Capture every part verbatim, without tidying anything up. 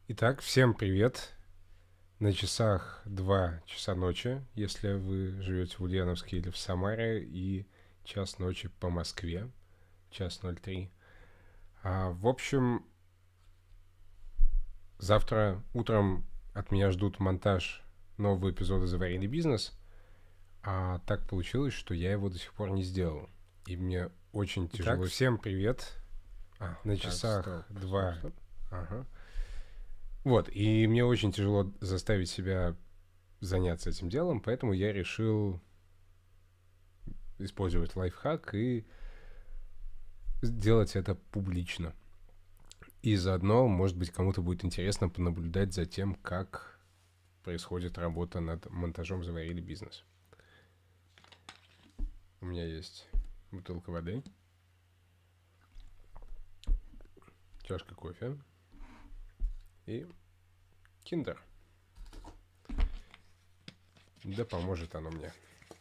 Итак, всем привет. На часах два часа ночи, если вы живете в Ульяновске или в Самаре, и час ночи по Москве, час ноль три. А, в общем, завтра утром от меня ждут монтаж нового эпизода «Заварили бизнес», а так получилось, что я его до сих пор не сделал. И мне очень тяжело. Итак, всем привет. А, на часах стоп, два. Стоп, стоп. Ага. Вот, и мне очень тяжело заставить себя заняться этим делом, поэтому я решил использовать лайфхак и сделать это публично. И заодно, может быть, кому-то будет интересно понаблюдать за тем, как происходит работа над монтажом «Заварили бизнес». У меня есть бутылка воды, чашка кофе и киндер. Да поможет оно мне.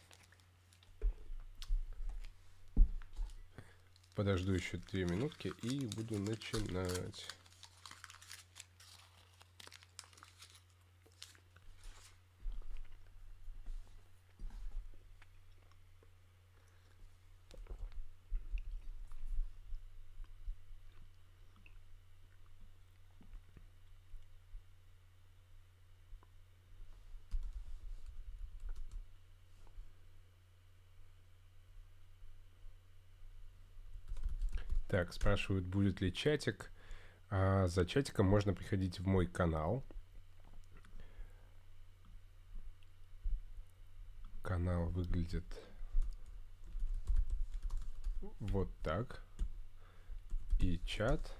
Подожду еще две минутки и буду начинать. Так, спрашивают, будет ли чатик. А за чатиком можно приходить в мой канал. Канал выглядит вот так. И чат.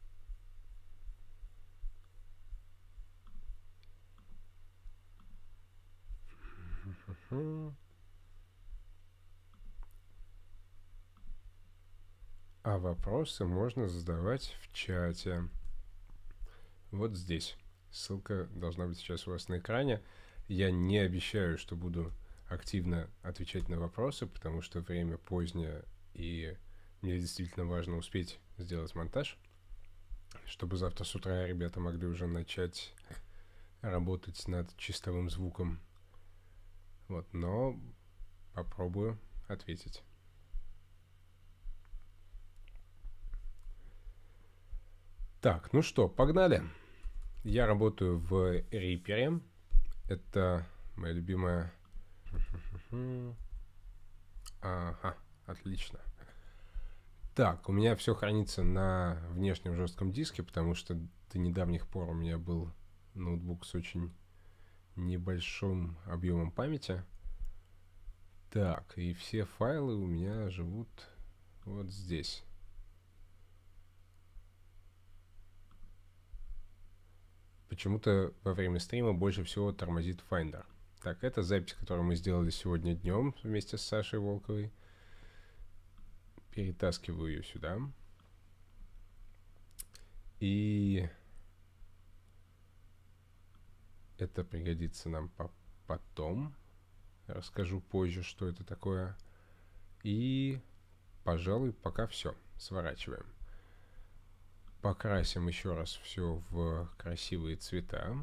А вопросы можно задавать в чате. Вот здесь. Ссылка должна быть сейчас у вас на экране. Я не обещаю, что буду активно отвечать на вопросы, потому что время позднее, и мне действительно важно успеть сделать монтаж, чтобы завтра с утра ребята могли уже начать работать над чистовым звуком. Вот, но попробую ответить. Так, ну что, погнали. Я работаю в Reaper. Это моя любимая... Ага, отлично. Так, у меня все хранится на внешнем жестком диске, потому что до недавних пор у меня был ноутбук с очень небольшим объемом памяти. Так, и все файлы у меня живут вот здесь. Почему-то во время стрима больше всего тормозит Finder. Так, это запись, которую мы сделали сегодня днем вместе с Сашей Волковой. Перетаскиваю ее сюда. И это пригодится нам по потом. Расскажу позже, что это такое. И, пожалуй, пока все. Сворачиваем. Покрасим еще раз все в красивые цвета.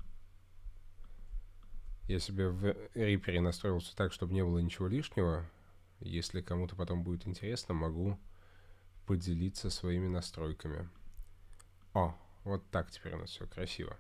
Я себе в Reaper настроился так, чтобы не было ничего лишнего. Если кому-то потом будет интересно, могу поделиться своими настройками. О, вот так теперь у нас все красиво.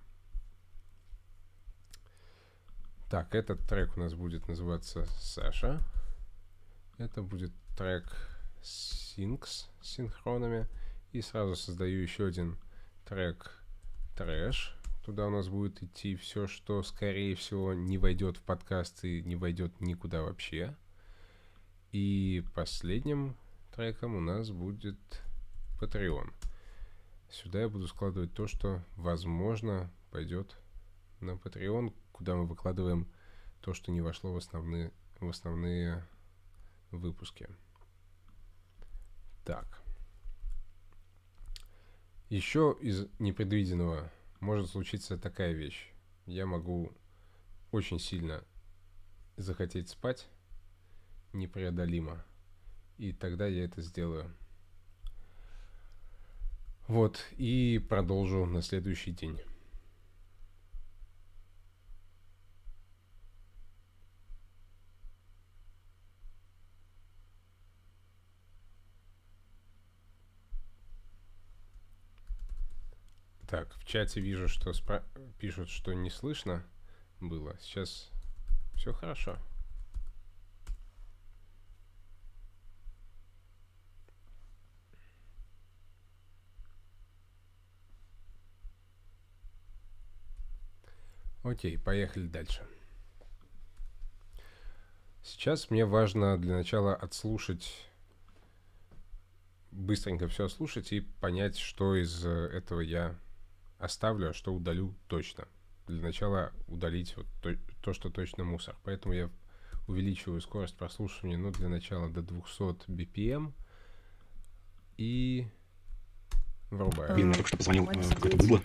Так, этот трек у нас будет называться Саша. Это будет трек Syncs с синхронами. И сразу создаю еще один трек Трэш. Туда у нас будет идти все, что, скорее всего, не войдет в подкаст и не войдет никуда вообще. И последним треком у нас будет Patreon. Сюда я буду складывать то, что, возможно, пойдет на Patreon, куда мы выкладываем то, что не вошло в основные, в основные выпуски. Так. Еще из непредвиденного может случиться такая вещь. Я могу очень сильно захотеть спать, непреодолимо. И тогда я это сделаю. Вот, и продолжу на следующий день. чате вижу, что спра- пишут, что не слышно было. Сейчас все хорошо. Окей, поехали дальше. Сейчас мне важно для начала отслушать, быстренько все слушать и понять, что из этого я оставлю, а что удалю точно. Для начала удалить вот то, то, что точно мусор. Поэтому я увеличиваю скорость прослушивания, ну, для начала до двухсот би пи эм и врубаю. Блин, мне только что позвонил э, какой-то быдло.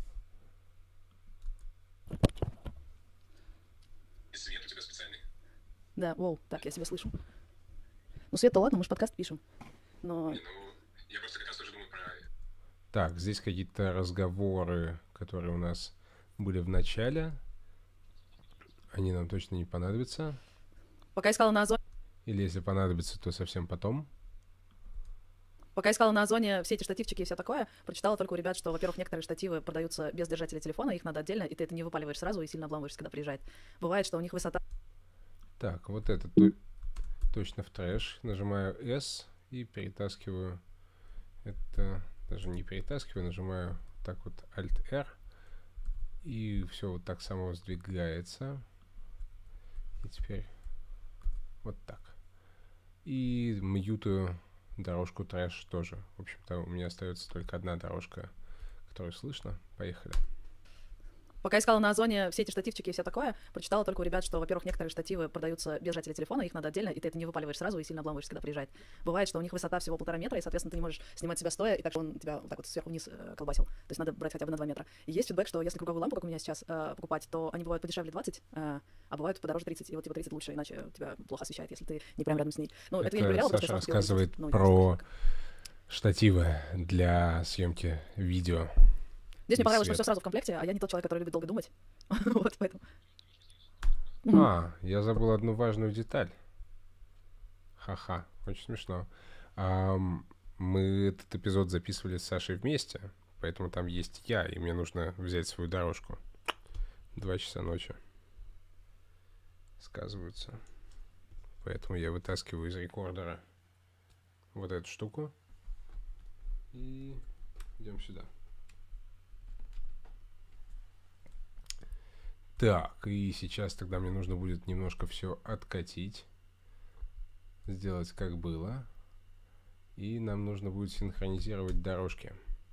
Свет у тебя специальный? Да, воу, так, я себя слышу. Ну, свет-то ладно, мы же подкаст пишем. Но... Не, ну, я просто как раз тоже думаю про... Так, здесь какие-то разговоры, которые у нас были в начале. Они нам точно не понадобятся. Пока искала на Озоне... Или если понадобится, то совсем потом. Пока искала на Озоне все эти штативчики и все такое, прочитала только у ребят, что, во-первых, некоторые штативы продаются без держателя телефона, их надо отдельно, и ты это не выпаливаешь сразу и сильно обламываешься, когда приезжает. Бывает, что у них высота... Так, вот это то- точно в трэш. Нажимаю S и перетаскиваю. Это даже не перетаскиваю, нажимаю так вот Alt-R. И все вот так само сдвигается. И теперь вот так. И мьютаю дорожку трэш тоже. В общем-то, у меня остается только одна дорожка, которую слышно. Поехали. Пока искала на Озоне все эти штативчики и все такое, прочитала только у ребят, что, во-первых, некоторые штативы продаются без держателя телефона, их надо отдельно, и ты это не выпаливаешь сразу и сильно обламываешься, когда приезжает. Бывает, что у них высота всего полтора метра, и, соответственно, ты не можешь снимать себя стоя, и так что он тебя вот так вот сверху вниз э, колбасил. То есть надо брать хотя бы на два метра. И есть фидбэк, что если круговую лампу, как у меня сейчас, э, покупать, то они бывают подешевле двадцать, э, а бывают подороже тридцать. И вот типа тридцать лучше, иначе тебя плохо освещает, если ты не прям рядом с ней. Ну, это, Это я не проверяла, Саша просто рассказывает ну, про штативы для съемки видео. Здесь мне понравилось, свет. что все сразу в комплекте, а я не тот человек, который любит долго думать. Вот, поэтому. А, я забыл одну важную деталь. Ха-ха, очень смешно. Ам, мы этот эпизод записывали с Сашей вместе, поэтому там есть я, и мне нужно взять свою дорожку. Два часа ночи. Сказываются. Поэтому я вытаскиваю из рекордера вот эту штуку. И идем сюда. Так, и сейчас тогда мне нужно будет немножко все откатить. Сделать как было. И нам нужно будет синхронизировать дорожки.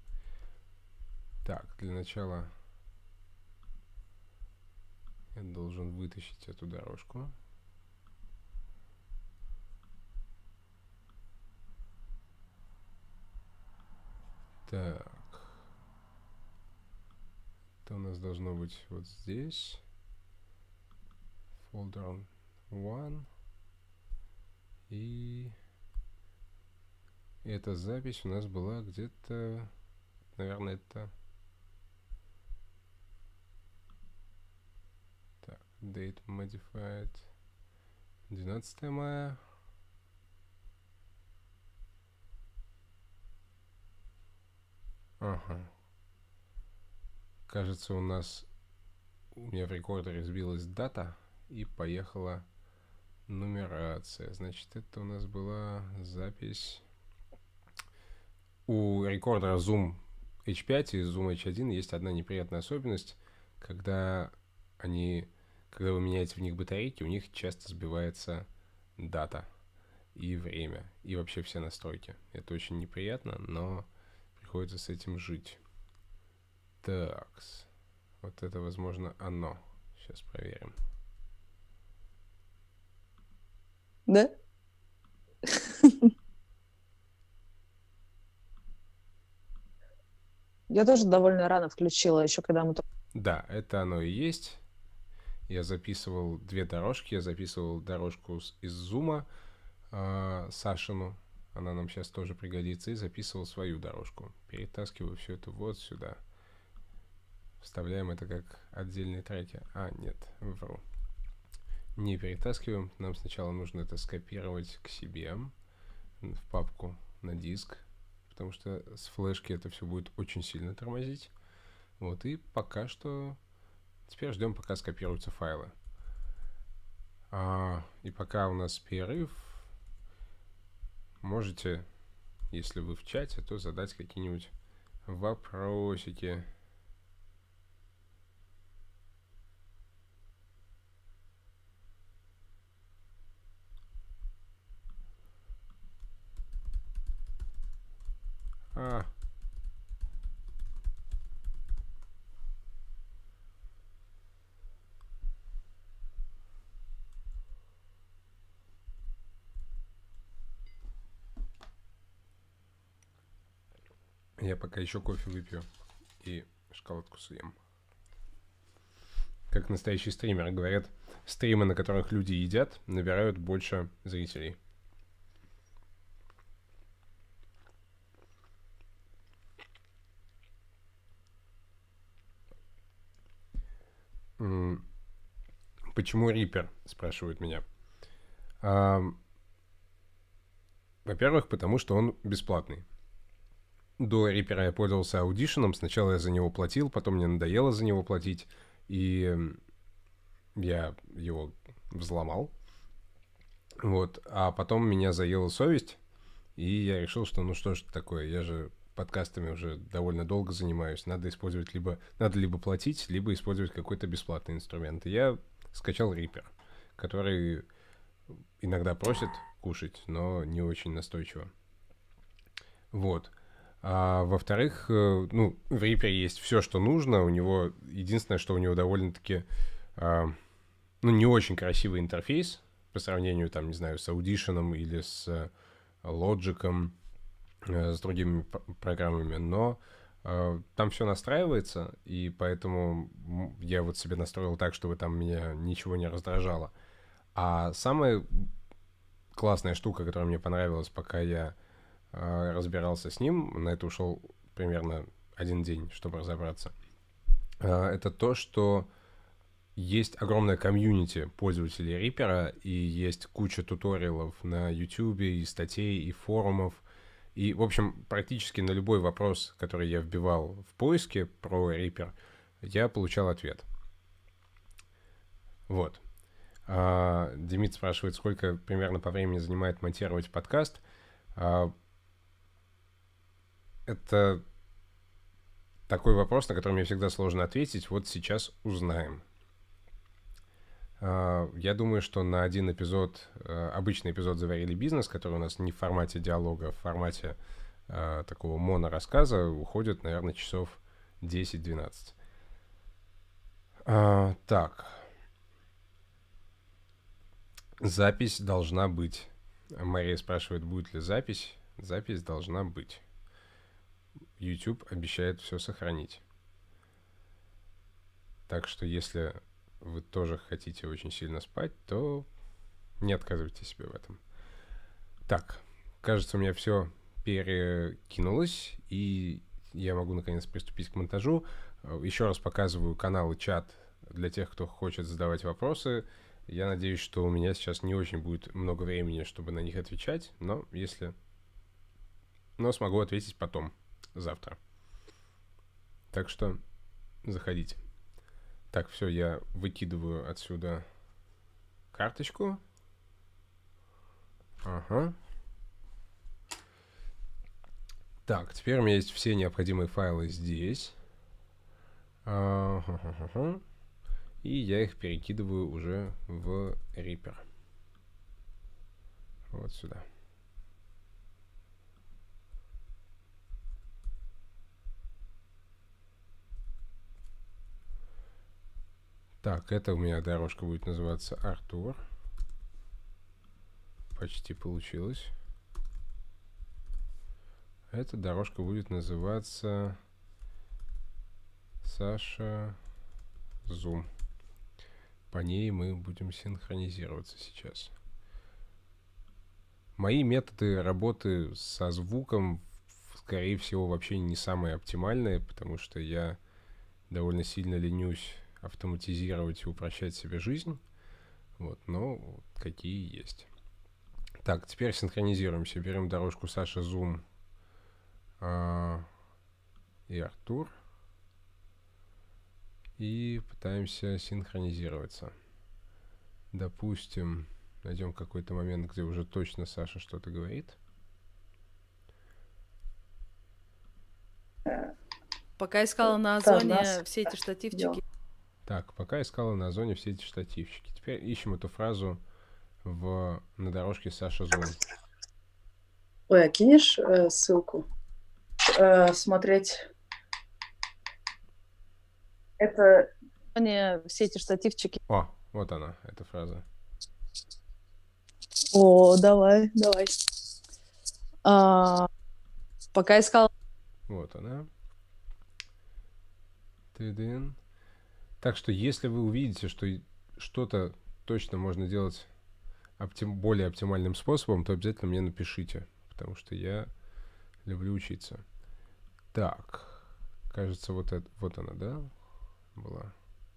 Так, для начала я должен вытащить эту дорожку. Так. Это у нас должно быть вот здесь. Folder one. И эта запись у нас была где-то, наверное, это... Так, date modified. двенадцатое мая. Ага. Кажется, у нас у меня в рекордере сбилась дата и поехала нумерация. Значит, это у нас была запись. У рекордера Zoom эйч пять и Zoom эйч один есть одна неприятная особенность. Когда они, когда вы меняете в них батарейки, у них часто сбивается дата и время, и вообще все настройки. Это очень неприятно, но приходится с этим жить. Так, вот это, возможно, оно. Сейчас проверим. Да? Я тоже довольно рано включила, еще когда мы... Да, это оно и есть. Я записывал две дорожки. Я записывал дорожку с, из Зума э, Сашину. Она нам сейчас тоже пригодится. И записывал свою дорожку. Перетаскиваю все это вот сюда. Вставляем это как отдельные треки. А, нет, вру. Не перетаскиваем. Нам сначала нужно это скопировать к себе в папку на диск. Потому что с флешки это все будет очень сильно тормозить. Вот, и пока что... Теперь ждем, пока скопируются файлы. А, и пока у нас перерыв, можете, если вы в чате, то задать какие-нибудь вопросики. А. Я пока еще кофе выпью и шоколадку съем. Как настоящий стример говорят, стримы, на которых люди едят, набирают больше зрителей. Почему Reaper, спрашивают меня. А, во-первых, потому что он бесплатный. До Reaper я пользовался Audition, сначала я за него платил, потом мне надоело за него платить, и я его взломал. Вот, а потом меня заела совесть, и я решил, что ну что ж такое, я же подкастами уже довольно долго занимаюсь, надо использовать либо, надо либо платить, либо использовать какой-то бесплатный инструмент. И я скачал Reaper, который иногда просит кушать, но не очень настойчиво. Вот. А во-вторых, ну, в Reaper есть все, что нужно. У него единственное, что у него довольно-таки, а, ну, не очень красивый интерфейс по сравнению, там, не знаю, с Audition или с Logic, с другими программами, но э, там все настраивается, и поэтому я вот себе настроил так, чтобы там меня ничего не раздражало. А самая классная штука, которая мне понравилась, пока я э, разбирался с ним, на это ушел примерно один день, чтобы разобраться, э, это то, что есть огромное комьюнити пользователей Reaper, и есть куча туториалов на YouTube, и статей, и форумов. И, в общем, практически на любой вопрос, который я вбивал в поиске про Reaper, я получал ответ. Вот. А, Демид спрашивает, сколько примерно по времени занимает монтировать подкаст. А, это такой вопрос, на который мне всегда сложно ответить. Вот сейчас узнаем. Я думаю, что на один эпизод, обычный эпизод «Заварили бизнес», который у нас не в формате диалога, а в формате э, такого монорассказа, уходит, наверное, часов десять-двенадцать. А, так. Запись должна быть. Мария спрашивает, будет ли запись. Запись должна быть. YouTube обещает все сохранить. Так что если вы тоже хотите очень сильно спать, то не отказывайте себе в этом. Так, кажется, у меня все перекинулось, и я могу наконец приступить к монтажу. Еще раз показываю канал и чат для тех, кто хочет задавать вопросы. Я надеюсь, что у меня сейчас не очень будет много времени, чтобы на них отвечать, но если... Но смогу ответить потом, завтра. Так что заходите. Так, все, я выкидываю отсюда карточку. Ага. Так, теперь у меня есть все необходимые файлы здесь. Ага-ха-ха-ха. И я их перекидываю уже в Reaper. Вот сюда. Так, это у меня дорожка будет называться Артур. Почти получилось. Эта дорожка будет называться Саша Зум. По ней мы будем синхронизироваться сейчас. Мои методы работы со звуком, скорее всего, вообще не самые оптимальные, потому что я довольно сильно ленюсь автоматизировать и упрощать себе жизнь. Вот, но какие есть. Так, теперь синхронизируемся. Берем дорожку Саша Зум а, и Артур. и пытаемся синхронизироваться. Допустим, найдем какой-то момент, где уже точно Саша что-то говорит. Пока искала на Да, Озоне нас- все эти штативчики, Дело. Так, пока искала на Озоне все эти штативчики. Теперь ищем эту фразу в, на дорожке Саша Зум. Ой, а кинешь э, ссылку? Э, смотреть. Это Не, все эти штативчики. О, вот она, эта фраза. О, давай, давай. А, пока искала. Вот она. Тыдын. Так что, если вы увидите, что и- что-то точно можно делать оптим- более оптимальным способом, то обязательно мне напишите, потому что я люблю учиться. Так, кажется, вот это, вот она, да, была.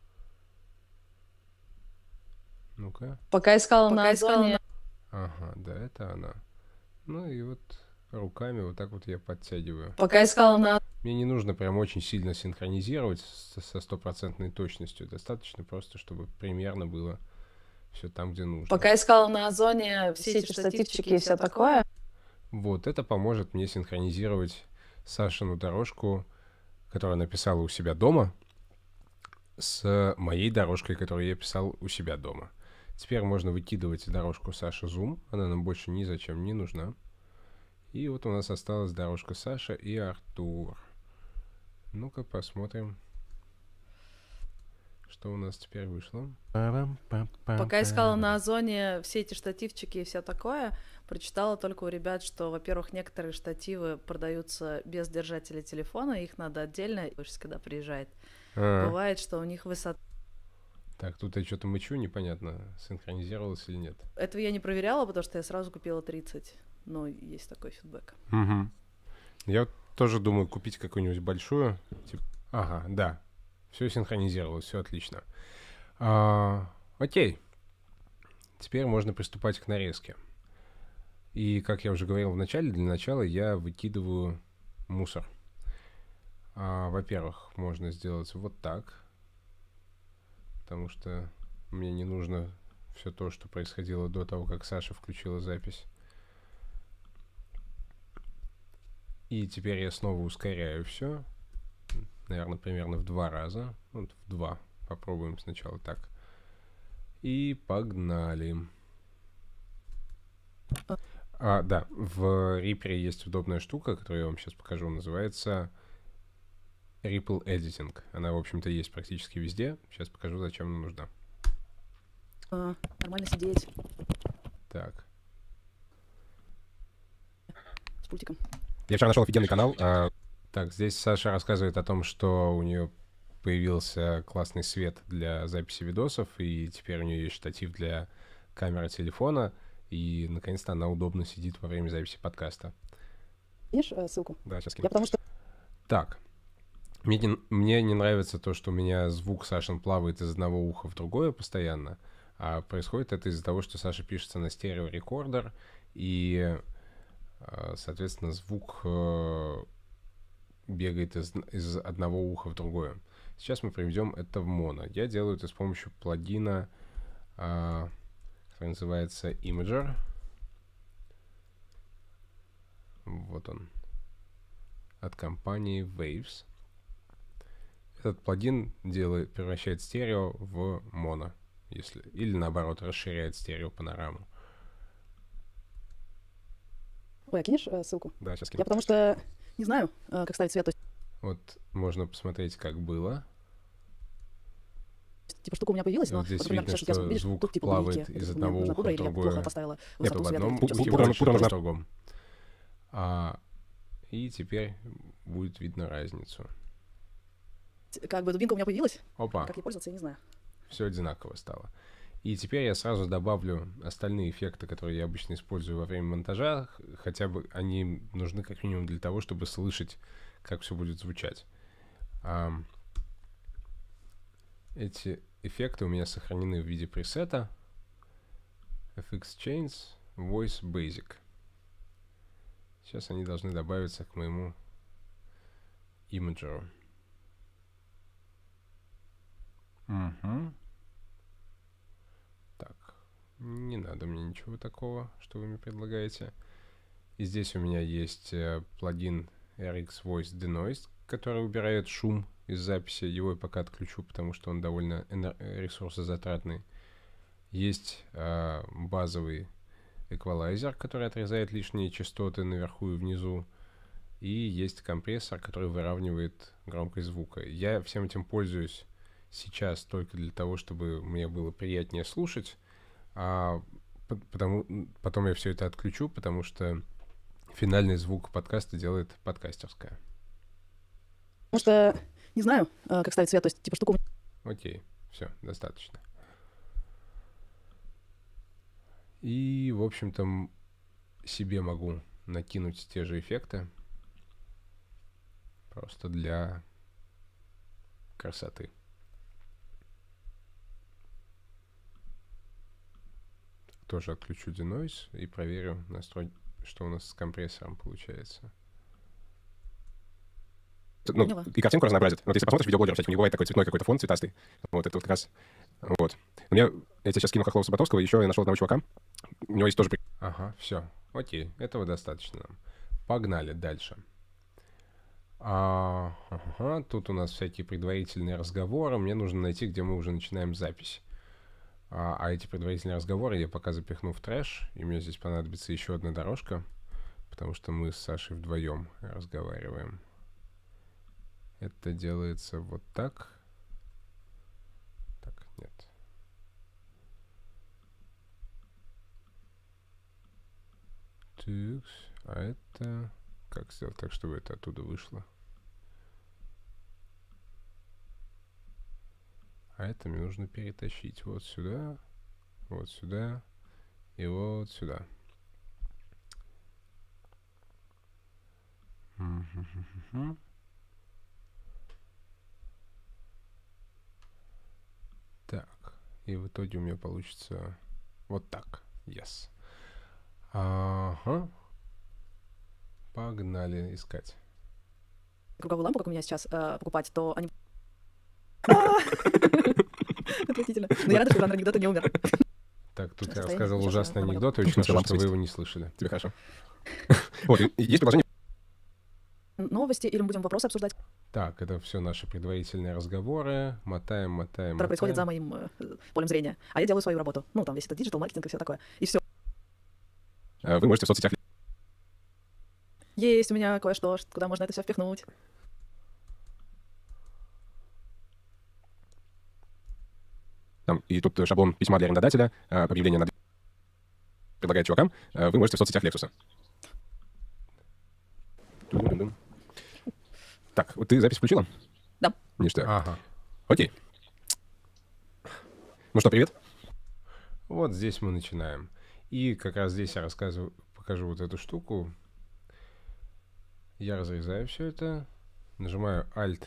Ну-ка. Пока искала Пока на искала Озоне. Ага, да, это она. Ну и вот руками вот так вот я подтягиваю. Пока искала на. Мне не нужно прям очень сильно синхронизировать с- со стопроцентной точностью. Достаточно просто, чтобы примерно было все там, где нужно. Пока искала на Озоне все эти штативчики и все такое. Вот это поможет мне синхронизировать Сашину дорожку, которую она писала у себя дома, с моей дорожкой, которую я писал у себя дома. Теперь можно выкидывать дорожку Саши Zoom. Она нам больше ни зачем не нужна. И вот у нас осталась дорожка Саша и Артур. Ну-ка посмотрим, что у нас теперь вышло. пока искала на Озоне все эти штативчики и все такое, прочитала только у ребят, что, во-первых, некоторые штативы продаются без держателя телефона, их надо отдельно, когда приезжает. А, Бывает, что у них высота. так, тут я что-то мычу, непонятно, синхронизировалось или нет. Этого я не проверяла, потому что я сразу купила тридцать. Но есть такой фидбэк. Мгм. Я вот тоже думаю купить какую-нибудь большую. тип- Ага, да. Все синхронизировалось, все отлично. А, окей. Теперь можно приступать к нарезке. И, как я уже говорил в начале, для начала я выкидываю мусор. А, во-первых, можно сделать вот так. Потому что мне не нужно все то, что происходило до того, как Саша включила запись. И теперь я снова ускоряю все. Наверное, примерно в два раза. Вот в два. Попробуем сначала так. И погнали. А, да, в Reaper есть удобная штука, которую я вам сейчас покажу. Называется Ripple Editing. Она, в общем-то, есть практически везде. Сейчас покажу, зачем она нужна. А, нормально сидеть Так. с пультиком. Я вчера нашел офигенный канал. а, Так, здесь Саша рассказывает о том, что у нее появился классный свет для записи видосов, и теперь у нее есть штатив для камеры телефона, и наконец-то она удобно сидит во время записи подкаста. Видишь ссылку? Да, сейчас кину. Я потому что... Так. Мне не, мне не нравится то, что у меня звук Сашин плавает из одного уха в другое постоянно, а происходит это из-за того, что Саша пишется на стереорекордер, и, э, соответственно, звук э, бегает из, из одного уха в другое. Сейчас мы приведем это в моно. Я делаю это с помощью плагина, э, который называется Imager. Вот он. От компании Waves. Этот плагин делает, превращает стерео в моно, если, или наоборот, расширяет стерео панораму. Ой, а кинешь ссылку? Да, сейчас кину. Я потому что не знаю, э, как ставить свет. То есть, Вот можно посмотреть, как было. типа, штука у меня появилась, И но, вот здесь например, видно, сейчас, сейчас что видишь, звук тут, типа, плавает боевики. из Вот одного мне нужна уха в пудра, или я другое. плохо поставила Нет, высоту в света, одном и сейчас ухе пудра больше, пудра в нужна. другом. А, и теперь будет видно разницу. Как бы дубинка у меня появилась, Опа, как ей пользоваться, я не знаю. все одинаково стало. И теперь я сразу добавлю остальные эффекты, которые я обычно использую во время монтажа, х- хотя бы они нужны как минимум для того, чтобы слышать, как все будет звучать. Ам, эти эффекты у меня сохранены в виде пресета эф икс Chains Voice Basic. Сейчас они должны добавиться к моему имиджеру. Угу. Так, не надо мне ничего такого, что вы мне предлагаете. И здесь у меня есть э, плагин эр икс Voice Denoise, который убирает шум из записи. Его я пока отключу, потому что он довольно энер- ресурсозатратный. Есть э, базовый эквалайзер, который отрезает лишние частоты наверху и внизу. И есть компрессор, который выравнивает громкость звука. Я всем этим пользуюсь сейчас только для того, чтобы мне было приятнее слушать. А потому, потом я все это отключу, потому что финальный звук подкаста делает подкастерская. Потому что не знаю, э, как ставить цвет, то есть типа штуку... Окей, все, достаточно. И, в общем-то, м- себе могу накинуть те же эффекты. Просто для красоты. Тоже отключу denoise и проверю, настрой, что у нас с компрессором получается. Ну, Поняла. и картинку разнообразит. Вот если посмотришь видеоблогеров, всяких, у них бывает такой цветной какой-то фон, цветастый. Вот, это вот как раз... Вот. У меня... Я тебе сейчас скину Хохлова Саботовского, еще я нашел одного чувака. У него есть тоже... при- Ага, все. Окей, этого достаточно нам. Погнали дальше. А, ага, тут у нас всякие предварительные разговоры. Мне нужно найти, где мы уже начинаем запись. А, а эти предварительные разговоры я пока запихну в трэш. И мне здесь понадобится еще одна дорожка, потому что мы с Сашей вдвоем разговариваем. Это делается вот так. Так, нет. Так, а это... Как сделать так, чтобы это оттуда вышло? А это мне нужно перетащить вот сюда, вот сюда и вот сюда. Мгм. Так, и в итоге у меня получится вот так. Yes. Ага. Погнали искать. круговую лампу, как у меня сейчас, э, покупать, то они... Отвратительно. Но я рада, что жанр анекдота не умер. Так, тут я Состояние рассказывал сейчас ужасный я анекдот, и очень смысле, хорошо, лампа что вы светит? его не слышали. Тебе хорошо. Вот, и- и есть предложение... Новости или мы будем вопросы обсуждать, Так, это все наши предварительные разговоры. Мотаем, мотаем, которые происходят за мотаем. моим э, полем зрения. А я делаю свою работу. Ну, там весь этот диджитал-маркетинг и все такое. И все. э, Вы можете в соцсетях... Есть у меня кое-что, ш- куда можно это все впихнуть. Там, и тут э, шаблон письма для арендодателя, э, объявление на... предлагает чувакам. э, Вы можете в соцсетях Lexus. Ту-ду-ду-дум. Так, вот ты запись включила? Да. Ништяк. Ага. Окей. Ну что, привет. Вот здесь мы начинаем. И как раз здесь я рассказываю, покажу вот эту штуку. Я разрезаю все это, нажимаю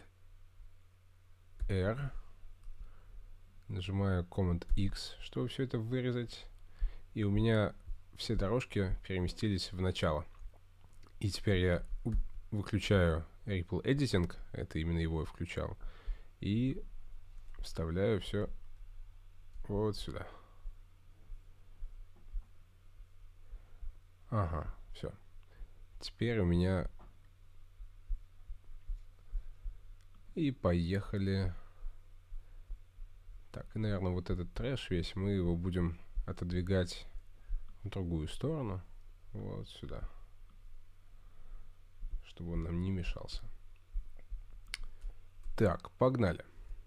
Alt-R, нажимаю Command-X, чтобы все это вырезать. И у меня все дорожки переместились в начало. И теперь я у- выключаю Ripple Editing, это именно его я включал, и вставляю все вот сюда. Ага, все. Теперь у меня... И поехали. Так, и, наверное, вот этот трэш весь, мы его будем отодвигать в другую сторону. Вот сюда. Чтобы он нам не мешался. Так, погнали.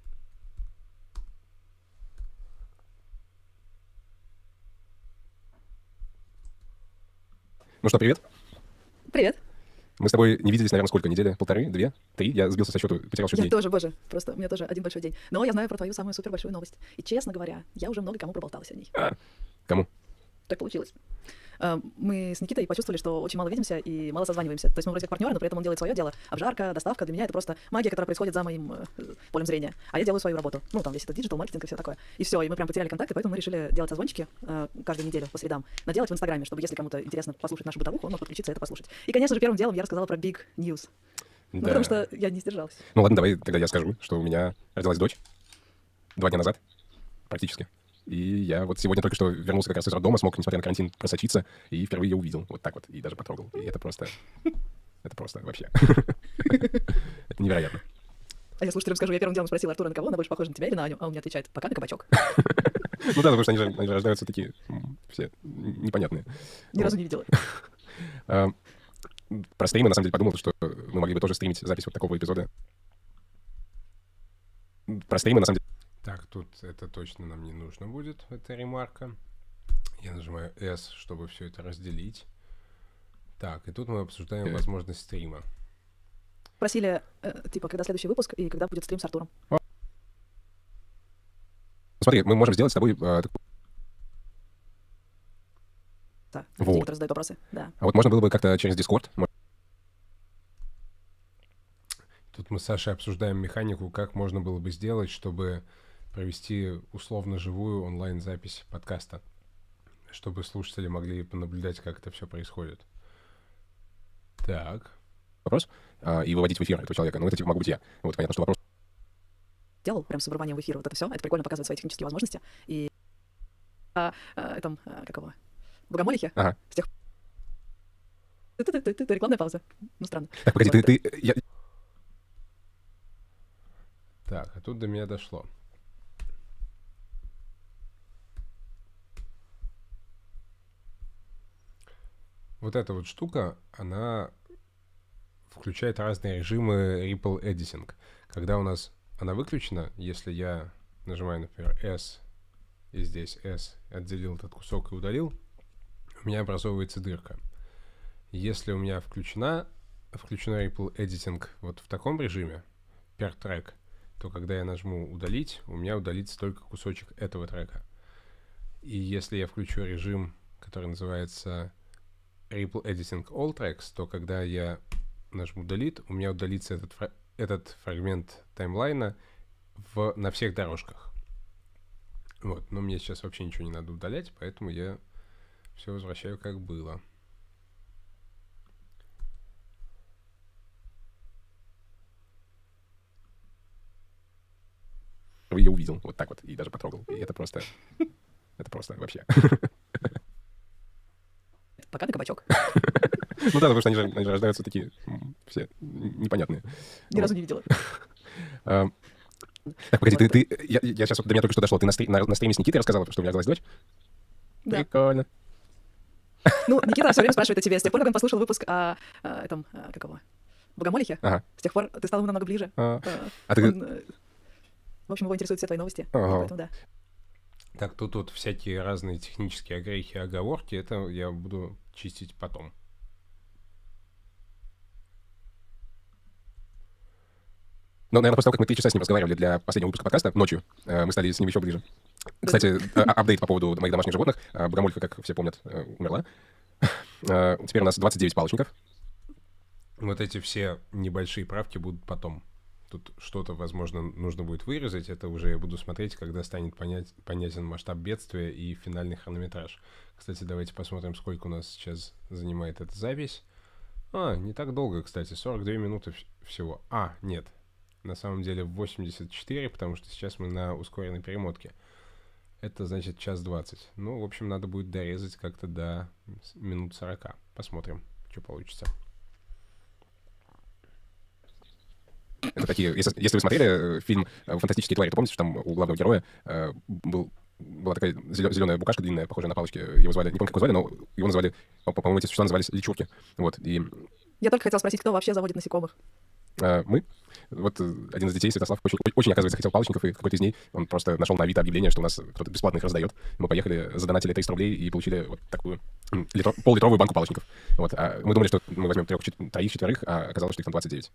Ну что, привет. Привет. Мы с тобой не виделись, наверное, сколько? Недели? Полторы? Две? Три? Я сбился со счету, потерял счет Я дней. тоже, боже, просто у меня тоже один большой день. Но я знаю про твою самую супер большую новость. И, честно говоря, я уже много кому проболталась о ней. А, кому? Так получилось. Э, Мы с Никитой почувствовали, что очень мало видимся и мало созваниваемся. То есть мы вроде как партнеры, но при этом он делает свое дело. Обжарка, доставка для меня это просто магия, которая происходит за моим э, полем зрения. А я делаю свою работу. Ну, там весь этот диджитал-маркетинг и все такое. И все, и мы прям потеряли контакты, поэтому мы решили делать созвончики э, каждую неделю по средам. Но делать в Инстаграме, чтобы если кому-то интересно послушать нашу бытовуху, он мог подключиться и это послушать. И, конечно же, первым делом я рассказала про Big News. Ну, Да. потому что я не сдержалась. Ну ладно, давай тогда я скажу, что у меня родилась дочь. два дня назад, практически. И я вот сегодня только что вернулся как раз из роддома, смог, несмотря на карантин, просочиться, и впервые ее увидел. Вот так вот, и даже потрогал. И это просто... Это просто вообще... Это невероятно. А я слушателям скажу, я первым делом спросила Артура, на кого она больше похожа, на тебя или на Аню? А он мне отвечает, пока на кабачок. Ну да, потому что они же, они же рождаются такие все непонятные. Ни разу не видела. А, про стримы, на самом деле, подумал, что мы могли бы тоже стримить запись вот такого эпизода. Про стримы, на самом деле... Так, тут это точно нам не нужно будет, эта ремарка. Я нажимаю S, чтобы все это разделить. Так, и тут мы обсуждаем возможность стрима. Просили, э, типа, когда следующий выпуск и когда будет стрим с Артуром. Смотри, мы можем сделать с тобой... Э, так... Да, вот. те, которые задают вопросы, да. А вот можно было бы как-то через Discord... Тут мы с Сашей обсуждаем механику, как можно было бы сделать, чтобы провести условно живую онлайн-запись подкаста, чтобы слушатели могли понаблюдать, как это все происходит. Так. Вопрос. А, и выводить в эфир этого человека. Ну, это типа могу быть я. Вот понятно, что вопрос... Делал прям с вырыванием в эфир вот это все. Это прикольно показывает свои технические возможности. И а, а, этом, а, как его, Богомолихе. Ага. С тех... Ты-ты-ты-ты, рекламная пауза. Ну, странно. Так, погоди, ты... ты я... Так, а тут до меня дошло. Вот эта вот штука, она включает разные режимы Ripple Editing. Когда у нас она выключена, если я нажимаю, например, S, и здесь S, отделил этот кусок и удалил, у меня образовывается дырка. Если у меня включена, включена Ripple Editing вот в таком режиме, per track, то когда я нажму удалить, у меня удалится только кусочек этого трека. И если я включу режим, который называется Ripple Editing All Tracks, то когда я нажму Delete, у меня удалится этот, фра- этот фрагмент таймлайна в, на всех дорожках. Вот, но мне сейчас вообще ничего не надо удалять, поэтому я все возвращаю как было. ее увидел вот так вот и даже потрогал. И это просто... Это просто вообще... Пока на кабачок. Ну да, потому что они же, они же рождаются такие все непонятные. Ни разу не видела. Так, погоди, ты... ты я, я сейчас, до меня только что дошло. Ты на, стри, на, на стриме с Никитой рассказала, что у меня родилась дочь? Да. Прикольно. Ну, Никита все время спрашивает о тебе. С тех пор, как он послушал выпуск о, о этом, о, как его, Богомолихе, Ага. с тех пор ты стал ему намного ближе. А, А, а ты... он, э, в общем, его интересуют все твои новости. Ага. Поэтому да. Так, тут вот всякие разные технические огрехи, оговорки. Это я буду чистить потом. Ну, наверное, после того, как мы три часа с ним разговаривали для последнего выпуска подкаста ночью, э, мы стали с ним еще ближе. Кстати, э, апдейт по поводу моих домашних животных. Э, Богомольфа, как все помнят, э, умерла. Э, теперь у нас двадцать девять палочников. Вот эти все небольшие правки будут потом. Тут что-то, возможно, нужно будет вырезать. Это уже я буду смотреть, когда станет понять, понятен масштаб бедствия и финальный хронометраж. Кстати, давайте посмотрим, сколько у нас сейчас занимает эта запись. А, не так долго, кстати. сорок две минуты всего. А, нет. На самом деле восемьдесят четыре, потому что сейчас мы на ускоренной перемотке. Это значит час двадцать. Ну, в общем, надо будет дорезать как-то до минут сорока. Посмотрим, что получится. Это такие... Если, если вы смотрели э, фильм «Фантастические твари», то помните, что там у главного героя э, был, была такая зеленая букашка длинная, похожая на палочки. Его звали... Не помню, как его звали, но его называли... По-моему, эти существа назывались личурки. Вот, и... Я только хотела спросить, кто вообще заводит насекомых? Uh, мы. Вот uh, один из детей, Святослав, очень, очень, оказывается, хотел палочников, и какой-то из дней он просто нашел на Авито объявление, что у нас кто-то бесплатно их раздает. Мы поехали, задонатили триста рублей и получили вот такую литро, пол-литровую банку палочников. Вот. А мы думали, что мы возьмем трех, троих, четверых, а оказалось, что их там двадцать девять.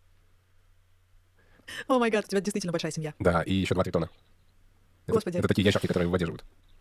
О май гад, у тебя действительно большая семья. Да, и еще два тритона. Господи. Это, это такие ящерки, которые в воде живут.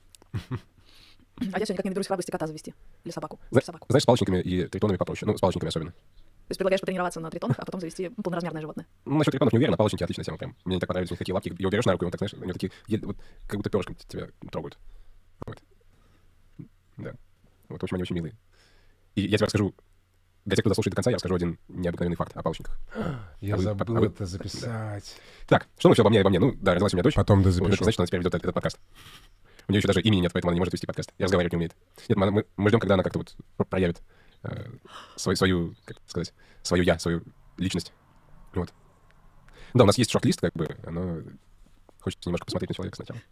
А я все никак не наберусь храбрости кота завести. Или собаку. Зна- собаку. Знаешь, с палочниками и тритонами попроще. Ну, с палочниками особенно. То есть предлагаешь потренироваться на тритонах, а потом завести полноразмерное животное. Ну, насчет тритонов не уверен, а палочники отличная тема прям. Мне не так понравились у них такие лапки. Его берешь на руку, и он так, знаешь, у него такие, еле- вот, как будто перышком тебя трогают. Вот. Да. Вот, в общем, они очень милые. И я тебе расскажу для тех, кто дослушает до конца, я расскажу один необыкновенный факт о палочниках. Я А вы- забыл а вы- это записать. Так, что ну все обо мне и обо мне? Ну, да, родилась у меня дочь. Потом Вот, это дозапишу. значит, что она теперь ведет этот, этот подкаст. У нее еще даже имени нет, поэтому она не может вести подкаст. И разговаривать не умеет. Нет, мы, мы- мы ждем, когда она как-то вот проявит э, свою, свою, как сказать, свою я, свою личность. Вот. Да, у нас есть шорт-лист, как бы, но хочется немножко посмотреть на человека сначала.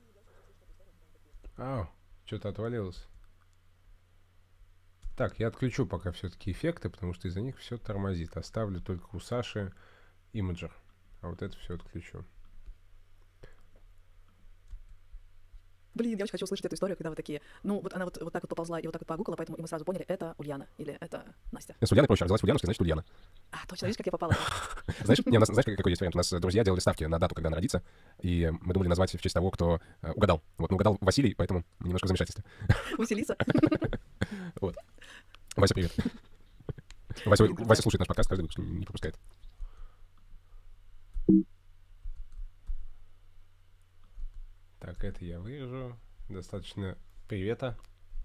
Ау, что-то отвалилось. Так, я отключу пока все-таки эффекты, потому что из-за них все тормозит. Оставлю только у Саши имиджер. А вот это все отключу. Блин, я очень хочу услышать эту историю, когда вы такие, ну, вот она вот, вот так вот поползла и вот так вот погукала, поэтому и мы сразу поняли, это Ульяна или это Настя. С Ульяной проще, родилась Ульяновская, значит Ульяна. А, точно, видишь, как я попала? Знаешь, не, у нас, знаешь, какой есть вариант? У нас друзья делали ставки на дату, когда она родится, и мы думали назвать в честь того, кто э, угадал. Вот, ну, угадал Василий, поэтому мы немножко в замешательстве. Василиса. Вот. Вася, привет. Вася, Вася слушает наш подкаст, каждый выпуск не пропускает. Так, это я вырежу. Достаточно привета.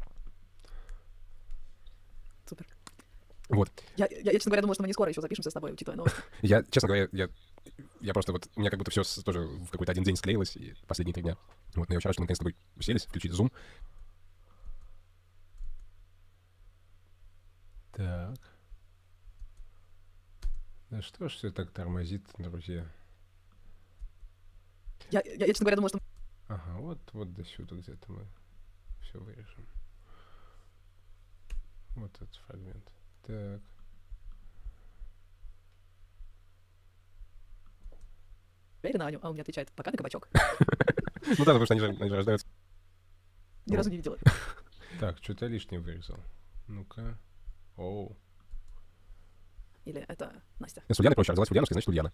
Супер. Вот. Я, я, я, честно говоря, думала, что мы не скоро еще запишемся с тобой, учитывая новости. Я, честно говоря, я, я просто вот, у меня как будто все тоже в какой-то один день склеилось, и последние три дня. Вот, но я вчера, что мы наконец с тобой уселись, включили Zoom. Так. Да что ж все так тормозит, друзья? Я, я, я, честно говоря, думала, что... Ага, вот, вот до сюда где-то мы все вырежем. Вот этот фрагмент. Так. Уверена, Аню, а он мне отвечает, пока на кабачок. Ну да, потому что они же, они же рождаются. Ни разу не видела. Так, что-то лишнее вырезал. Ну-ка. Оу. Или это Настя. С Ульяной проще, родилась Ульяновская, значит Ульяна.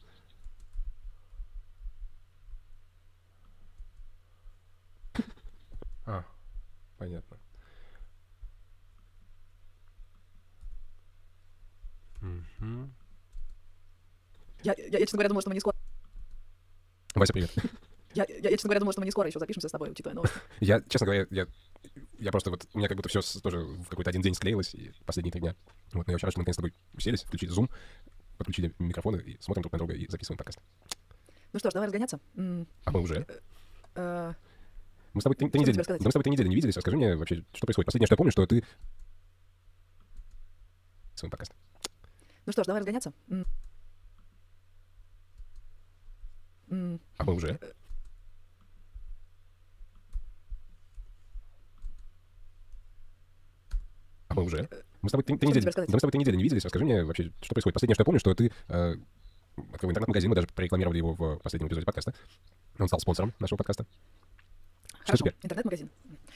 А, понятно. Мгм. Я, я, я, честно говоря, думала, что мы не скоро... Вася, привет. Я, я, я, честно говоря, думала, что мы не скоро еще запишемся с тобой, учитывая новости. Я, честно говоря, я, я просто вот, у меня как будто все тоже в какой-то один день склеилось, и последние три дня. Вот, но я вчера, что мы наконец с тобой уселись, включили Zoom, подключили микрофоны и смотрим друг на друга и записываем подкаст. Ну что ж, давай разгоняться. М, А мы уже. э, Мы с тобой три, три Что недели, тебе сказать? да мы с тобой три недели не виделись. Расскажи мне вообще, что происходит. Последнее, что я помню, что ты... Свой подкаст. Ну что ж, давай разгоняться. М, м, А мы уже. А мы уже. Мы с тобой три, три Что недели, тебе сказать? да мы с тобой три недели не виделись. Расскажи мне вообще, что происходит. Последнее, что я помню, что ты э, открыл интернет-магазин, мы даже прорекламировали его в последнем эпизоде подкаста. Он стал спонсором нашего подкаста. Что Хорошо, теперь? интернет-магазин.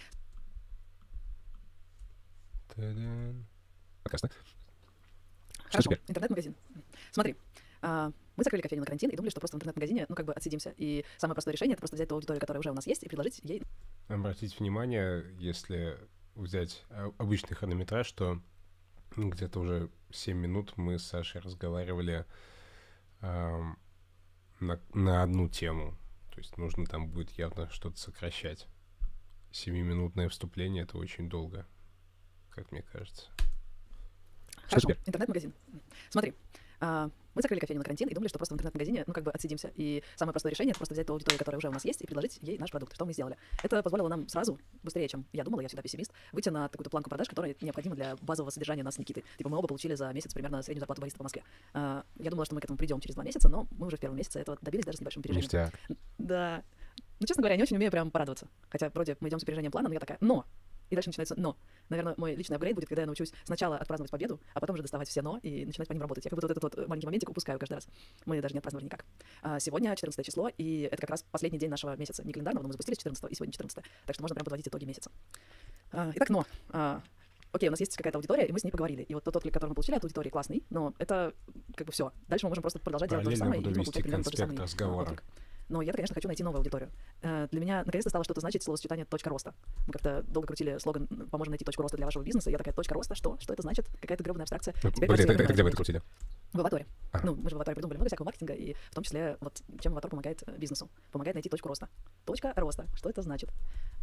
Та-дам. Подкаста. Что Хорошо, теперь? интернет-магазин. Смотри, а, мы закрыли кофейню на карантин и думали, что просто в интернет-магазине, ну, как бы отсидимся. И самое простое решение — это просто взять ту аудиторию, которая уже у нас есть, и предложить ей... Обратите внимание, если взять а, обычный хронометраж, то ну, где-то уже семь минут мы с Сашей разговаривали ам, на, на одну тему. То есть нужно там будет явно что-то сокращать. Семиминутное вступление — это очень долго, как мне кажется. Хорошо, теперь? интернет-магазин. Смотри, а, мы закрыли кофейню на карантин и думали, что просто в интернет-магазине, ну, как бы отсидимся. И самое простое решение — это просто взять ту аудиторию, которая уже у нас есть, и предложить ей наш продукт, что мы и сделали. Это позволило нам сразу, быстрее, чем я думала, я всегда пессимист, выйти на какую-то планку продаж, которая необходима для базового содержания нас с Никитой. Типа мы оба получили за месяц примерно среднюю зарплату бариста по Москве. А, я думала, что мы к этому придем через два месяца, но мы уже в первом месяце этого добились даже с небольшим опережением. Ништяк. Да. Ну, честно говоря, я не очень умею прям порадоваться. Хотя вроде мы идем с опережением плана, но я такая, но! И дальше начинается но. Наверное, мой личный апгрейд будет, когда я научусь сначала отпраздновать победу, а потом уже доставать все но и начинать по ним работать. Я как будто вот этот вот маленький моментик упускаю каждый раз. Мы даже не отпраздновали никак. А сегодня четырнадцатое число, и это как раз последний день нашего месяца. Не календарного, но мы запустили четырнадцатого, и сегодня четырнадцатое. Так что можно прям подводить итоги месяца. А, итак, но. А, окей, у нас есть какая-то аудитория, и мы с ней поговорили. И вот тот отклик, который мы получили от аудитории, классный, но это как бы все. Дальше мы можем просто продолжать делать то же Параллельно самое, и буду видимо, вести получать примерно тот же конспект самый разговора. отклик. Но я, конечно, хочу найти новую аудиторию. Э, Для меня наконец-то стало что-то значить словосочетание «точка роста». Мы как-то долго крутили слоган «Поможем найти точку роста для вашего бизнеса». И я такая: точка роста, что? Что это значит? Какая-то гребаная абстракция. Ну, Теперь погоди, это, красиво это где вы называется. это крутили? В Аваторе. Ага. Ну, мы же в Аваторе придумали много всякого маркетинга, и в том числе вот чем Аватор помогает э, бизнесу. Помогает найти точку роста. Точка роста. Что это значит?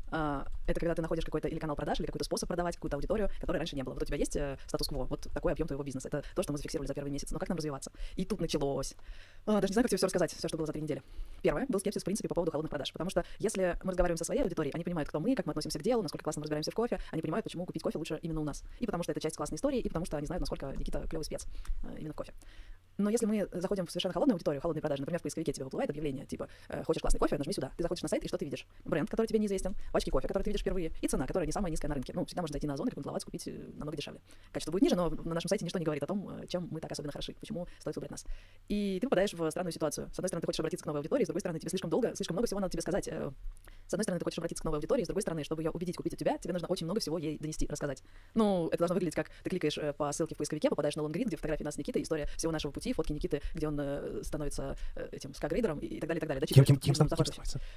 А, это когда ты находишь какой-то или канал продаж, или какой-то способ продавать какую-то аудиторию, которой раньше не было. Вот у тебя есть э, статус-кво, вот такой объем твоего бизнеса. Это то, что мы зафиксировали за первый месяц. Но как нам развиваться? И тут началось. А, даже не знаю, как тебе все рассказать, все, что было за три недели. Первое, был скепсис, в принципе, по поводу холодных продаж. Потому что если мы разговариваем со своей аудиторией, они понимают, кто мы, как мы относимся к делу, насколько классно мы разбираемся в кофе, они понимают, почему купить кофе лучше именно у нас. И потому что это часть классной истории, и потому что они знают, насколько Никита клевый спец э, именно в кофе. Но если мы заходим в совершенно холодную аудиторию, холодные продажи, например, в поисковике тебе выплывает объявление, типа, э, хочешь классный кофе, нажми сюда. Ты заходишь на сайт, и что ты видишь? Бренд, который тебе неизвестен, пачки кофе, которые ты видишь впервые, и цена, которая не самая низкая на рынке. Ну, всегда можно зайти на Озон или какой-нибудь Лавац, купить э, намного дешевле. Качество будет ниже, но на нашем сайте ничто не говорит о том, э, чем мы так особенно хороши, почему стоит выбрать нас. И ты попадаешь в странную ситуацию. С одной стороны, ты хочешь обратиться к новой аудитории, с другой стороны, тебе слишком долго, слишком много всего надо тебе сказать. Э, С одной стороны, ты хочешь обратиться к новой аудитории, с другой стороны, чтобы ее убедить купить у тебя, тебе нужно очень много всего ей донести, рассказать. Ну, это должно выглядеть как ты кликаешь э, по ссылке в поисковике, попадаешь на лонгрид, где фотографии нас с Никитой, история всего нашего пути, фотки Никиты, где он э, становится э, этим скагрейдером и, и так далее, и так далее. Да, Кем, кем, читаешь, кем, ну, стан- кем захватывающе. становится?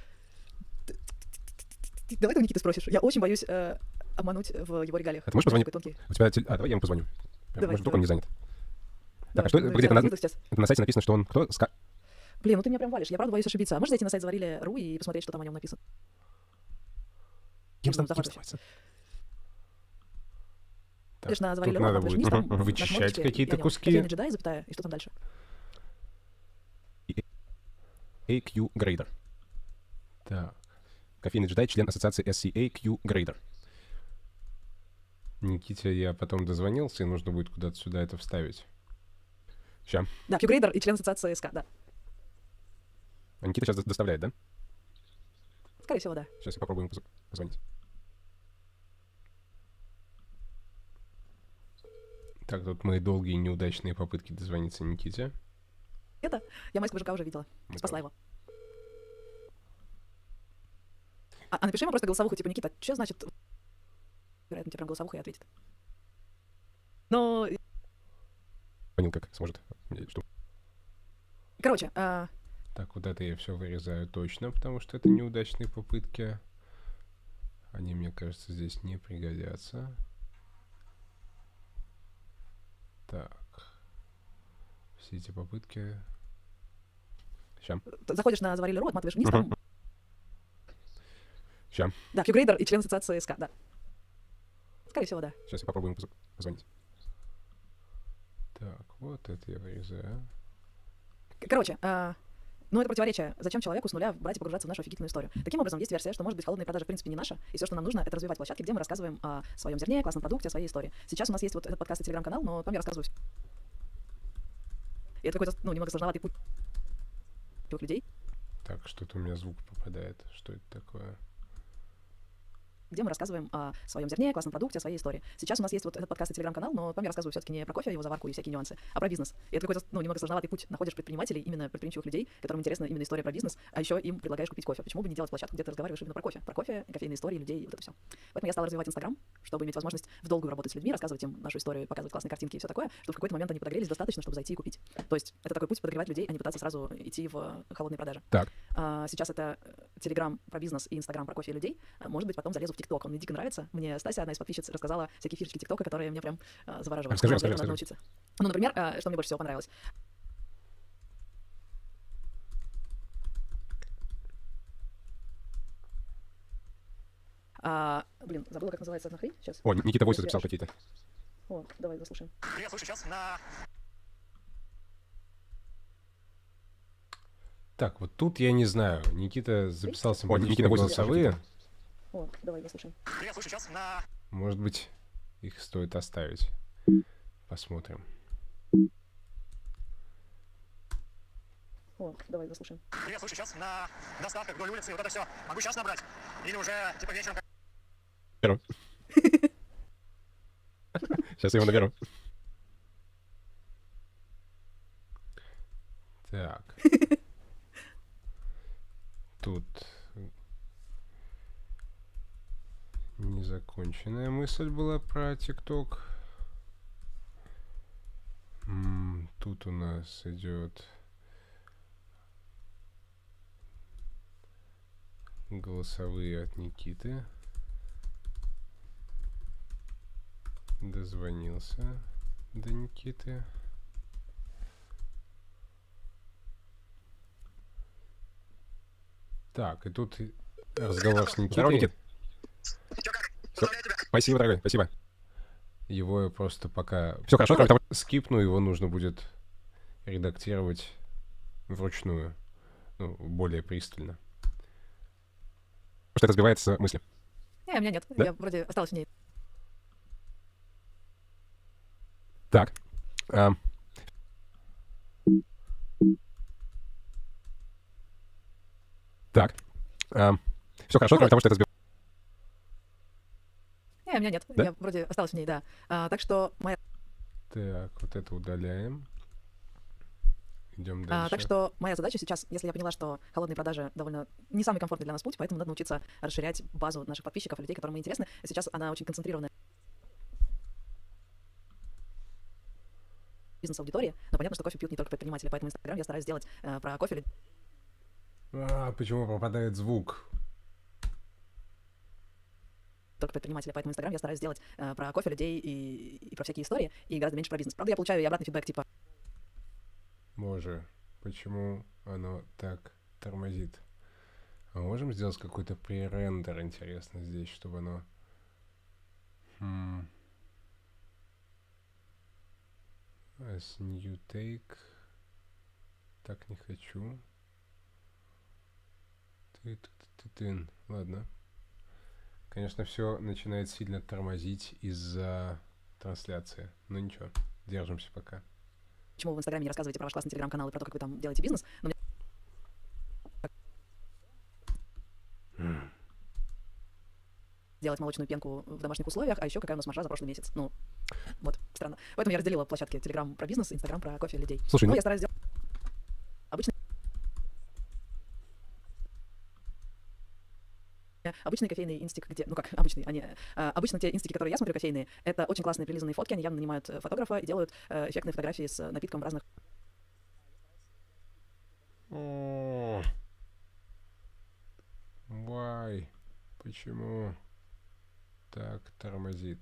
Ты- Давай ты у Никиты спросишь. Я очень боюсь э, обмануть в его регалиях. А ты можешь Он позвонить? такой тонкий. У тебя... теле- А, давай я ему позвоню. Прям, Давай, может, вдруг он давай. не занят. Так, Давай, а что... ну, Погоди, я это на, выйду сейчас. это на сайте написано, что он кто? Ска- Блин, ну ты меня прям валишь. Я правда боюсь ошибиться. А можешь зайти на сайт заварили точка ру и посмотреть, что там о нем написано? Кем Ну, стан- кем захватывающе. становится? Так, Видишь, на тут заварили надо рот, будет вниз, там мгм, на вычищать кнопочке, какие-то я не- куски. кофейный джедай, запятая, и что там дальше? эй кью Grader. Так, Кофейный джедай, член ассоциации эс си эй кью Grader. Никите я потом дозвонился, и нужно будет куда-то сюда это вставить. Ща. Да, Q-грейдер и член ассоциации СК, да. А Никита сейчас доставляет, да? Скорее всего, да. Сейчас я попробую ему поз- позвонить. Так, тут мои долгие неудачные попытки дозвониться Никите. Это я майского мужика уже видела. Ну, Спасла правда. его. А, а напиши ему просто голосовуху, типа, Никита, что значит... Вероятно, тебе прям голосовуха и ответит. Но, Понял, как сможет. Мне Что? короче, а, Так, вот это я все вырезаю точно, потому что это неудачные попытки. Они, мне кажется, здесь не пригодятся. Так. Все эти попытки... Ща. ты заходишь на заварили рот, отматываешь вниз, Мгм. там... Ща. Да, Q-грейдер и член ассоциации СК, да. Скорее всего, да. Сейчас я попробую ему поз- позвонить. Так, вот это я вырезаю. К- Короче, а, ну это противоречие. Зачем человеку с нуля брать и погружаться в нашу офигительную историю? Таким образом, есть версия, что, может быть, холодные продажи в принципе не наша, и все, что нам нужно, это развивать площадки, где мы рассказываем о своем зерне, классном продукте, о своей истории. Сейчас у нас есть вот этот подкаст и телеграм-канал, но там я рассказываю всё. И это какой-то, ну, немного сложноватый путь людей, Так, что-то у меня звук попадает. Что это такое? где мы рассказываем о своем зерне, классном продукте, о своей истории. Сейчас у нас есть вот этот подкаст и телеграм-канал, но там я рассказываю все-таки не про кофе, его заварку и всякие нюансы, а про бизнес. И это какой-то, ну, немного сложноватый путь. Находишь предпринимателей, именно предприимчивых людей, которым интересна именно история про бизнес, а еще им предлагаешь купить кофе. Почему бы не делать площадку, где ты разговариваешь именно про кофе? Про кофе, кофейные истории, людей, вот это все. Поэтому я стала развивать Инстаграм, чтобы иметь возможность в долгую работать с людьми, рассказывать им нашу историю, показывать классные картинки и все такое, чтобы в какой-то момент они подогрелись достаточно, чтобы зайти и купить. То есть это такой путь подогревать людей, а не пытаться сразу идти в холодные продажи. Так. А, сейчас это Телеграм про бизнес и Инстаграм про кофе и людей. А, Может быть, потом залезу в ТикТок. Он мне дико нравится. Мне Стася, одна из подписчиц, рассказала всякие фишечки ТикТока, которые меня прям а, завораживают. Расскажи, Надо расскажи, этому расскажи. научиться. Ну, например, а, что мне больше всего понравилось. А, блин, забыла, как называется одна хрень. Сейчас. О, Никита Войс Я записал аж- какие-то. О, давай заслушаем. Привет, слушай, сейчас на... Так, вот тут я не знаю. Никита записал О, симпатичные Никита Войс голосовые. О, давай заслушаем. Привет, слушай, сейчас на... Может быть, их стоит оставить. Посмотрим. О, давай заслушаем. Привет, слушай, сейчас на доставках вдоль улицы, вот это все. Могу сейчас набрать? Или уже, типа, вечером? как- Беру. Сейчас я его наберу. Так. Тут незаконченная мысль была про ТикТок. М, Тут у нас идет голосовые от Никиты. Дозвонился до Никиты. Так, и тут и разговор с Здорово, Никитой. Никит. Чё как? Всё. Поздравляю тебя. Спасибо, дорогой, спасибо. Его я просто пока Все хорошо, кроме того, скипну, его нужно будет редактировать вручную, ну, более пристально. что это сбивает с мысли. Не, у меня нет. Да? Я вроде осталась в ней. Так. ам. Так. Все хорошо, кроме того, что это сбивает. Не, у меня нет. Да? Я вроде осталась в ней, да. А, так что моя... Так, вот это удаляем. Идем А, дальше. так что моя задача сейчас, если я поняла, что холодные продажи довольно не самый комфортный для нас путь, поэтому надо научиться расширять базу наших подписчиков и людей, которым мы интересны. Сейчас она очень концентрированная бизнес-аудитории, но понятно, что кофе пьют не только предприниматели, поэтому Инстаграм я стараюсь сделать э, про кофе людей. А, почему пропадает звук? только предприниматели, поэтому Инстаграм я стараюсь сделать э, про кофе людей и, и про всякие истории, и гораздо меньше про бизнес. Правда, я получаю и обратный фидбэк, типа... Боже, почему оно так тормозит? А можем сделать какой-то пререндер, интересно, здесь, чтобы оно... Хм. As new take. Так не хочу. Ты-ты-ты-ты-тын. Ладно. Конечно, все начинает сильно тормозить из-за трансляции. Но ничего, держимся пока. Почему вы в Инстаграме не рассказываете про ваш классный телеграм-канал и про то, как вы там делаете бизнес? Но мне... Mm. Делать молочную пенку в домашних условиях, а еще какая у нас маржа за прошлый месяц. Ну, вот, странно. Поэтому я разделила площадки Телеграм про бизнес, Инстаграм про кофе людей. Слушай, ну, ну... я стараюсь сделать обычный... Обычный кофейный инстик, где... Ну как, обычный, они... А, обычно те инстики, которые я смотрю, кофейные, это очень классные прилизанные фотки, они явно нанимают фотографа и делают э, эффектные фотографии с напитком в разных... Oh. Why? Почему так тормозит?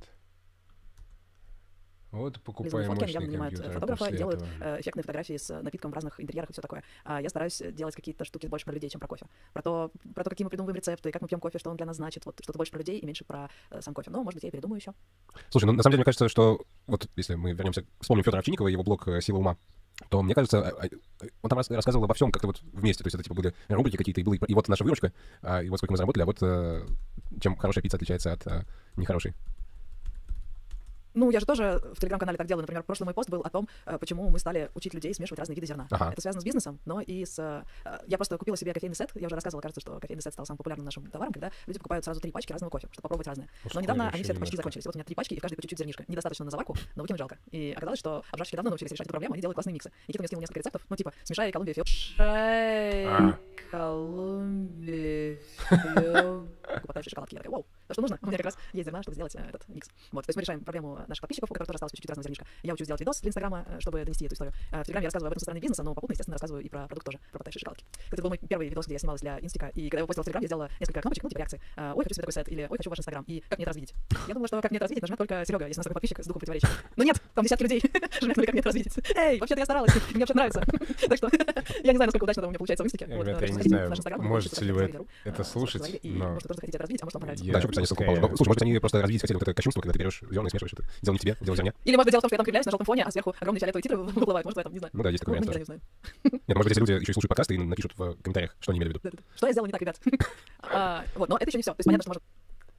Вот покупаем фотки, они мощный явно нанимают компьютер, фотографа и делают этого. э, эффектные фотографии с напитком в разных интерьерах и все такое. А я стараюсь делать какие-то штуки больше про людей, чем про кофе. Про то, про то, какие мы придумываем рецепты, как мы пьем кофе, что он для нас значит. Вот что-то больше про людей и меньше про э, сам кофе. Но, может быть, я и передумаю еще. Слушай, ну на самом деле, мне кажется, что вот если мы вернемся, вспомним Федора Овчинникова и его блог «Сила ума», то, мне кажется, он там рассказывал обо всем как-то вот вместе. То есть это типа были рубрики какие-то, и, было, и вот наша выручка, а, и вот сколько мы заработали, а вот э, чем хорошая пицца отличается от э, нехорошей. Ну, я же тоже в Телеграм-канале так делаю. Например, прошлый мой пост был о том, почему мы стали учить людей смешивать разные виды зерна. Ага. Это связано с бизнесом, но и с... Я просто купила себе кофейный сет. Я уже рассказывала, кажется, что кофейный сет стал самым популярным нашим товаром, когда люди покупают сразу три пачки разного кофе, чтобы попробовать разное. Ускоришь Но недавно они все это почти немножко. закончились. Вот у меня три пачки, и в каждой по чуть-чуть зернишко. Недостаточно на заварку, но выкинуть жалко. И оказалось, что обжарщики давно научились решать эту проблему, они делают классные миксы. Никита мне скинул несколько рецептов, ну типа смешай Колумбия, Фил... А. Колумбия, Покупаю все шоколадки. Я такая, вау, то, что нужно. У меня как раз есть зерна, чтобы сделать этот микс. Вот, то есть мы решаем проблему наших подписчиков, у которых тоже осталось чуть-чуть разного зернишка. Я учусь делать видос для Инстаграма, чтобы донести эту историю. В Телеграме я рассказываю об этом со стороны бизнеса, но попутно, естественно, рассказываю и про продукт тоже, про потающие шоколадки. Это был мой первый видос, где я снималась для Инстика, и когда я его постила в Телеграм, я сделала несколько кнопочек, ну, типа реакции. Ой, хочу себе такой сет, или ой, хочу ваш Инстаграм, и как мне это развидеть? Я думала, что как мне это развидеть, нажмет только Серега, если у нас такой подписчик с духом противоречия. Но нет, там десятки людей жмякнули, как мне это развидеть. Эй, вообще-то я старалась, мне вообще нравится. Так что я не знаю, насколько удачно это у меня получается в Инстике. Ребята, я не знаю, можете ли вы это слушать, но... Может, вы тоже захотите это развидеть, а может, вам понравится. Да, что описание ссылку положим. Ну, слушай, может, они просто развить хотели вот это кощунство, когда ты берешь зерна и смешиваешь это. Дело не тебе, дело зерня. Или, может быть, дело в том, что я там кривляюсь на желтом фоне, а сверху огромные фиолетовые титры выплывают. Может, в этом, не знаю. Ну да, есть такой Ну, вариант мы тоже. не знаем. Нет, может быть, если люди еще и слушают подкасты и напишут в комментариях, что они имели в виду. Да-да-да. Что я сделала не так, ребят? А, Вот, но это еще не все. То есть понятно, что может...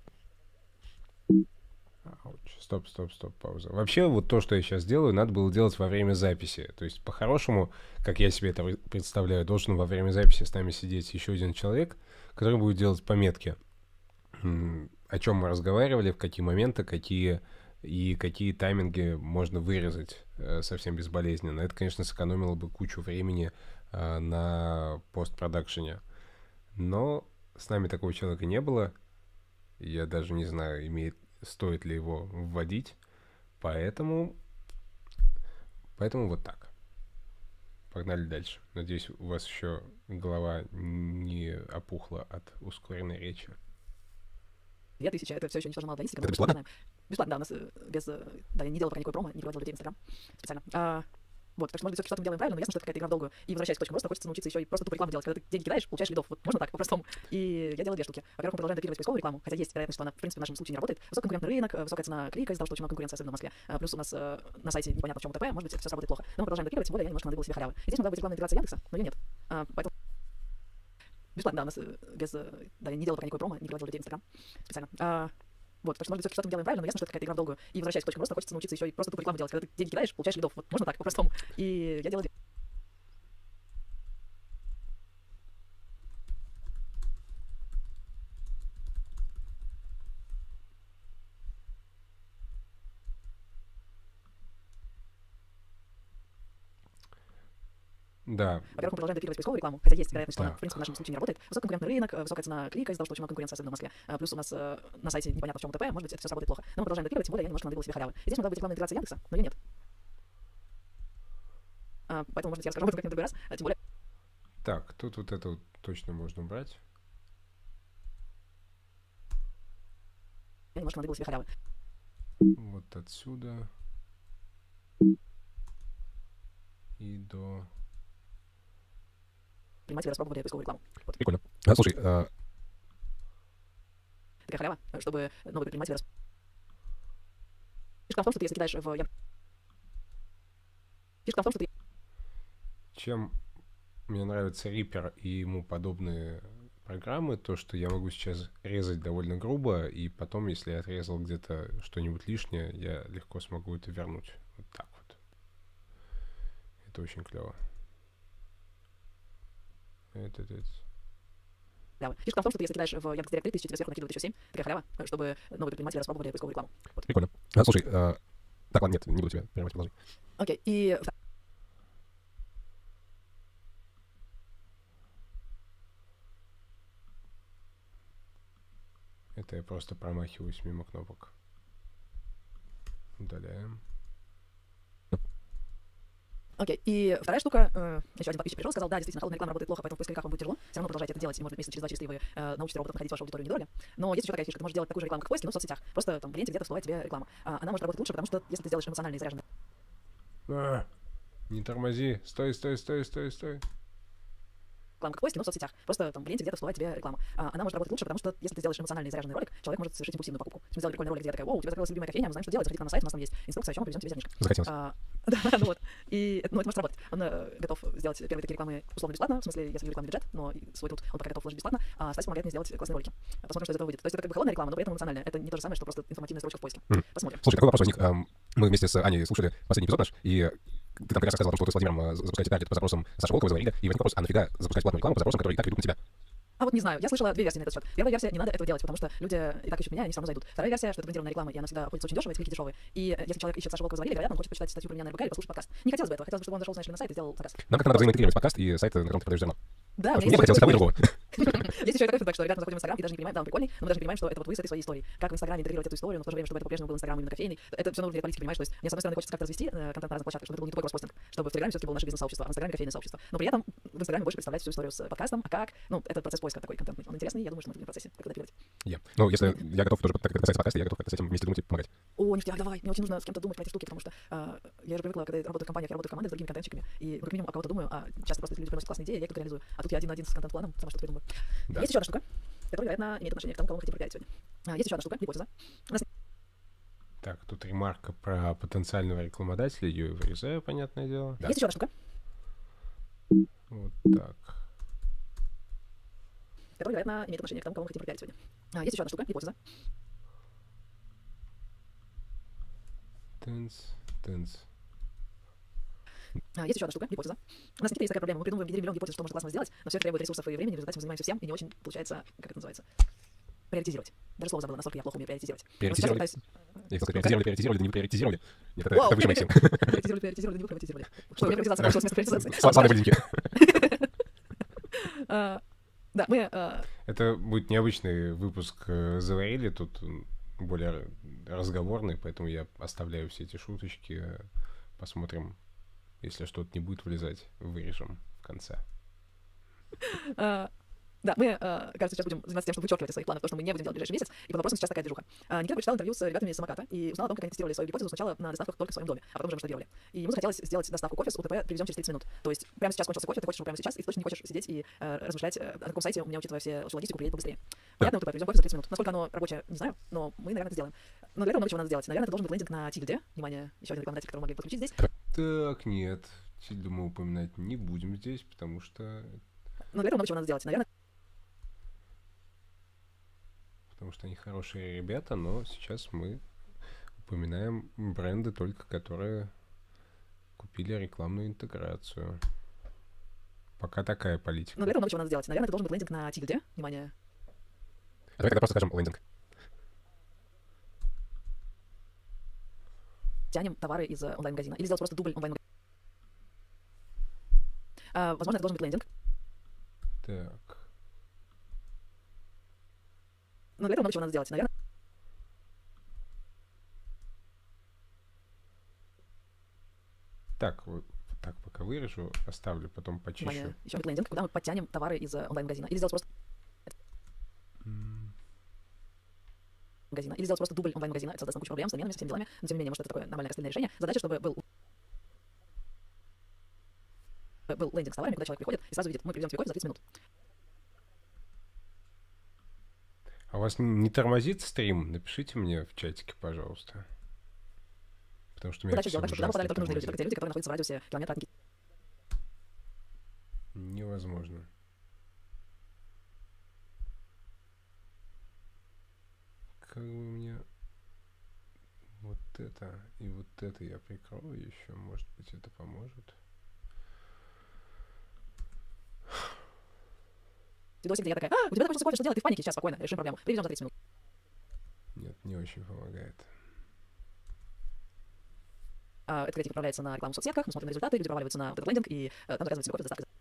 Ауч. Стоп, стоп, стоп, пауза. Вообще, вот то, что я сейчас делаю, надо было делать во время записи. То есть, по-хорошему, как я себе это представляю, должен во время записи с нами сидеть еще один человек, который будет делать пометки, о чем мы разговаривали, в какие моменты, какие и какие тайминги можно вырезать э, совсем безболезненно. Это, конечно, сэкономило бы кучу времени э, на постпродакшене. Но с нами такого человека не было. Я даже не знаю, имеет, стоит ли его вводить. Поэтому, поэтому вот так. Погнали дальше. Надеюсь, у вас еще голова не опухла от ускоренной речи. Две тысячи, это все еще не сложно мало для Инстика. Это бесплатно? Бесплатно, да, у нас э, без... э, Да, я не делала пока никакой промо, не приводила людей в Инстаграм специально. А, Вот, так что, может быть, все-таки что-то мы делаем правильно, но ясно, что это какая-то игра в долгую. И возвращаясь к точкам роста, хочется научиться еще и просто тупо рекламу делать. Когда ты деньги кидаешь, получаешь лидов. Вот можно так, по-простому. И я делаю две штуки. Во-первых, мы продолжаем допиливать поисковую рекламу, хотя есть вероятность, что она, в принципе, в нашем случае не работает. Высококонкурентный рынок, высокая цена клика из-за того, что очень много конкуренции, особенно в Москве. А, плюс у нас э, на сайте непонятно в чем ТП, может быть, это все сработает плохо. Но мы продолжаем допиливать, тем более я немножко надыбала себе халявы. И здесь могла быть рекламная интеграция Яндекса, но ее нет. А, поэтому... Бесплатно, да, у нас э, без... Э, да, я не делала пока никакой промо, не приводила людей в Инстаграм специально. А, вот, так что, может быть, что-то мы делаем правильно, но ясно, что это какая-то игра в долгую. И возвращаясь к точкам роста, хочется научиться еще и просто тупо рекламу делать. Когда ты деньги кидаешь, получаешь лидов. Вот можно так, по-простому. И я делаю две. Да. Во-первых, мы продолжаем допиливать поисковую рекламу, хотя есть вероятность, что она, Да. в принципе, в нашем случае не работает. Высококонкурентный рынок, высокая цена клика из-за того, что очень много конкуренции, особенно в Москве. А, плюс у нас э, на сайте непонятно в чем ТП, может быть, это все сработает плохо. Но мы продолжаем допиливать, тем более я немножко надыбала себе халявы. И здесь могла быть рекламная интеграция Яндекса, но ее нет. А, поэтому, может быть, я расскажу об этом как-нибудь в другой раз, а, тем более... Так, тут вот это вот точно можно убрать. Я немножко надыбала себе халявы. Вот отсюда. И до... Предприниматели распробовали поисковую рекламу. Вот. Прикольно. А, слушай, а, Такая халява, чтобы новые предприниматели... Расп... Фишка в том, что ты, если кидаешь в... Ян- Фишка в том, что ты... Чем мне нравится Reaper и ему подобные программы, то, что я могу сейчас резать довольно грубо, и потом, если я отрезал где-то что-нибудь лишнее, я легко смогу это вернуть. Вот так вот. Это очень клево. Это, это, это. Халява. Фишка в том, что ты, если кидаешь в Яндекс.Директ три тысячи, тебе сверху накидывает тысяча семь, такая халява, чтобы новые предприниматели распробовали поисковую рекламу. Вот. прикольно. А, слушай, а, так, ладно, нет, не буду тебя прерывать, продолжи. Окей, и... Это я просто промахиваюсь мимо кнопок. Удаляем. Окей, и вторая штука, э, еще один подписчик пришел, сказал, да, действительно, холодная реклама работает плохо, поэтому в поисковиках вам будет тяжело, все равно продолжайте это делать, и, может быть, месяца через два, через три вы э, научите роботов находить вашу аудиторию недорого. Но есть еще такая фишка, ты можешь делать такую же рекламу, как в поиске, но в соцсетях. Просто там в ленте где-то всплывает тебе реклама. А, она может работать лучше, потому что если ты сделаешь эмоционально и заряженную А, не тормози. Стой, стой, стой, стой, стой. рекламу, как в поиске, но в соцсетях. Просто там в ленте где-то всплывает тебе реклама. А, она может работать лучше, потому что если ты сделаешь эмоциональный и заряженный ролик, человек может совершить импульсивную покупку. Мы сделали прикольный ролик, где я такая: «О, у тебя закрылась любимая кофейня, мы знаем, что делать, заходи к нам на сайт, у нас там есть инструкция, о чем мы привезем тебе зернышко». Захотелось. А, да, ну вот. И это, ну, это может работать. Он э, готов сделать первые такие рекламы условно бесплатно, в смысле, если рекламный бюджет, но и свой труд он пока готов вложить бесплатно, а Стась помогает мне сделать классные ролики. Посмотрим, что из этого выйдет. То есть это как бы холодная реклама, но при этом эмоциональная. Это не то же самое, что просто информативная строчка в поиске. Мгм. Посмотрим. Слушай, такой вопрос возник. Ам, Мы вместе с Аней слушали последний эпизод наш, и ты там как раз рассказывал о том, что вы с Владимиром э, запускаете таргет по запросам Саши Волкова, заварили, и возник вопрос, а нафига запускать платную рекламу по запросам, которые и так идут на тебя? А вот не знаю, я слышала две версии на этот счет. Первая версия: не надо этого делать, потому что люди и так ищут меня, они все равно зайдут. Вторая версия, что это брендированная реклама, и она всегда обходится очень дешево, и клики дешевые. И э, если человек ищет Сашу Волкова завалили, вероятно, он хочет почитать статью про меня на РБК или послушать подкаст. Не хотелось бы этого, хотелось бы, чтобы он зашел, знаешь ли, на сайт и сделал подкаст. Нам как-то надо взаимоинтегрировать подкаст и сайт, на котором ты продаешь зерно. Да, Потому у что мне меня бы хотелось и того, и другого. есть еще и такой фидбэк, что ребята, мы заходим в Инстаграм и даже не понимаем, да, он прикольный, но мы даже не понимаем, что это вот вы с этой своей историей. Как в Инстаграме интегрировать эту историю, но в то же время, чтобы это по-прежнему был Инстаграм именно кофейный. Это все на уровне политики, понимаешь? То есть мне, с одной стороны, хочется как-то развести э, контент на разных площадках, чтобы это был не только кросспостинг, чтобы в Телеграме все-таки было наше бизнес-сообщество, а в Инстаграме кофейное сообщество. Но при этом в Инстаграме больше представлять всю историю с подкастом, а как, ну, это процесс поиска такой контентный. Он интересный, я думаю, что мы в процессе как-то допиливать. Я. Ну, если я готов тоже, так как это касается подкаста, я готов как-то с этим вместе думать и помогать. О, ништяк, давай, мне очень нужно с кем-то думать про эти штуки, потому что э, я же привыкла, когда я работаю в компаниях, я работаю в команде с другими контентчиками, и ну, как минимум о кого-то думаю, а часто просто люди приносят классные идеи, я их тут реализую. А тут я один на один с контент-планом, сама что-то придумываю. Да. Есть еще одна штука, которая, вероятно, имеет отношение к тому, кого мы хотим пропиарить сегодня. А, есть еще одна штука, гипотеза. У нас Так, тут ремарка про потенциального рекламодателя. Ее и вырезаю, понятное дело. есть еще одна штука, Вот так. которая, вероятно, имеет отношение к тому, кого мы хотим пропиарить сегодня. А, есть еще одна штука, гипотеза. Тынц, тынц. А, есть еще одна штука, гипотеза. У нас с Никитой есть такая проблема. Мы придумываем миллион гипотез, что можно классно сделать, но все это требует ресурсов и времени, в результате мы занимаемся всем, и не очень получается, как это называется, приоритизировать. Даже слово забыла, настолько я плохо умею приоритизировать. Но сейчас я Приоритизировали? пытаюсь- Я хотел сказать, приоритизировали, приоритизировали, да не приоритизировали. Нет, это, Вау, это выше моих сил. Приоритизировали, приоритизировали, не приоритизировали. Что, у меня приоритизация кончилась вместо приоритизации. Слава- Славные блинки. А, Да, мы... а, Это будет необычный выпуск э, «Заварили». Тут м, более разговорный, поэтому я оставляю все эти шуточки. э, Посмотрим, если что-то не будет влезать, вырежем в конце. а, Да, мы, э, кажется, сейчас будем заниматься тем, чтобы вычеркивать из своих планов то, что мы не будем делать в ближайший месяц, и под вопросом сейчас такая движуха. А, Никита прочитал интервью с ребятами из самоката и узнал о том, как они тестировали свою гипотезу сначала на доставках только в своем доме, а потом уже масштабировали. И ему захотелось сделать доставку кофе с УТП привезем через тридцать минут. То есть прямо сейчас кончился кофе, ты хочешь его прямо сейчас, и ты точно не хочешь сидеть и э, размышлять, э, на каком сайте у меня, учитывая все всю логистику, приедет побыстрее. Понятно, УТП привезем кофе за тридцать минут. Насколько оно рабочее, не знаю, но мы, наверное, это сделаем. Но для этого много чего надо сделать. Наверное, это должен быть лендинг на Тильде. Внимание, еще один рекламодатель, который мы могли подключить здесь. Так, нет. Тильду мы упоминать не будем здесь, потому что... Но для этого много чего надо сделать. Наверное, Потому что они хорошие ребята, но сейчас мы упоминаем бренды только, которые купили рекламную интеграцию. Пока такая политика. но для этого много чего надо сделать. Наверное, это должен быть лендинг на Тильде. Внимание. А давай тогда просто скажем лендинг. Тянем товары из э, онлайн-магазина. Или сделать просто дубль онлайн-магазина. А, возможно, это должен быть лендинг. Так. Но для этого много чего надо сделать. Наверное, Так, вот так пока вырежу, оставлю, потом почищу. внимание, еще один лендинг, куда мы подтянем товары из э, онлайн-магазина. Или сделать просто М, магазина. Или сделать просто дубль онлайн-магазина. Это создаст нам кучу проблем с заменами, со всеми делами. Но тем не менее, может, это такое нормальное расстрельное решение. Задача, чтобы был был лендинг с товарами, куда человек приходит и сразу видит, мы привезем тебе кофе за тридцать минут. А у вас не тормозит стрим? Напишите мне в чатике, пожалуйста. Потому что у меня Задача сделать так, чтобы туда попадали ужасно только нужные люди, тормозит. только те люди, которые находятся в радиусе километра от Никиты. Невозможно. Как бы мне вот это и вот это я прикрою еще, может быть, это поможет. Видосик, где я такая, а, у тебя закончился кофе, что делать? Ты в панике, сейчас спокойно, решим проблему. Привезем за тридцать минут. Нет, не очень помогает. А, этот креатив отправляется на рекламу в соцсетках, мы смотрим на результаты, люди проваливаются на вот этот лендинг, и э, там заказывают себе кофе с доставкой.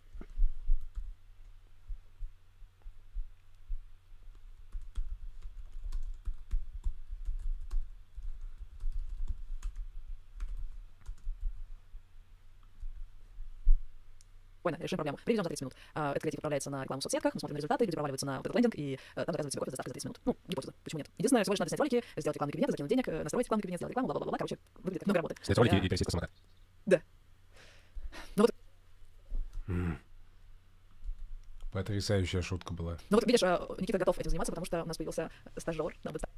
Спокойно, решим проблему. Привезем за тридцать минут. А, этот креатив отправляется на рекламу в соцсетках, мы смотрим на результаты, люди проваливаются на вот этот лендинг, и э, там заказывают себе кофе с доставкой за тридцать минут. Ну, гипотеза, почему нет? Единственное, всего лишь надо снять ролики, сделать рекламный кабинет, закинуть денег, э, настроить рекламный кабинет, сделать рекламу, бла-бла-бла. Короче, выглядит как много работы. Снять ролики Я- и пересесть на самокат. Да. Ну вот, М. Потрясающая шутка была. ну вот видишь, э, Никита готов этим заниматься, потому что у нас появился стажер. на быстро-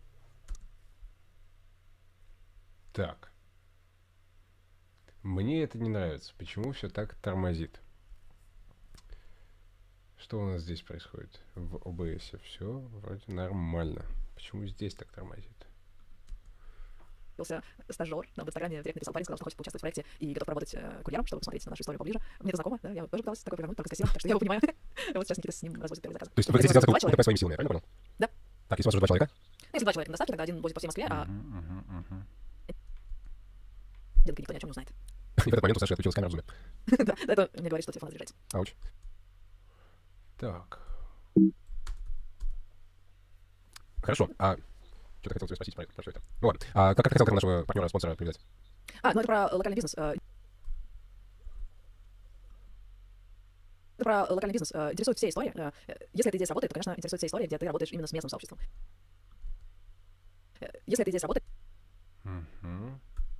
Так. Мне это не нравится. Почему все так тормозит? Что у нас здесь происходит? В о бэ эс все вроде нормально. Почему здесь так тормозит? Появился стажер. Нам в Инстаграме директ написал парень, сказал, что хочет поучаствовать в проекте и готов работать э, курьером, чтобы посмотреть на нашу историю поближе. Мне это знакомо, да, я тоже пыталась такое провернуть, только с кассиром, так что я его понимаю. Вот сейчас Никита с ним разводит первый заказ. То есть вы хотите Два сделать такую человека. УТП своими силами, правильно понял? Да. Так, если у вас уже два человека, Ну, если два человека на доставке, тогда один возит по всей Москве, а Мгм, мгм, мгм. детка никто ни о чем не узнает. и в этот момент у Саши отключилась камера в зуме. Да, это мне говорит, что телефон заряжается. Ауч. Так. Хорошо, а... Что-то хотел тебя спросить про, про все это. Ну ладно, а как, как хотел ты нашего партнера-спонсора привязать? А, ну это про локальный бизнес. э, Это про локальный бизнес. э, Интересует все истории. Э, э, Если эта идея сработает, то, конечно, интересует все истории, где ты работаешь именно с местным сообществом. Э, Если эта идея сработает, Мгм.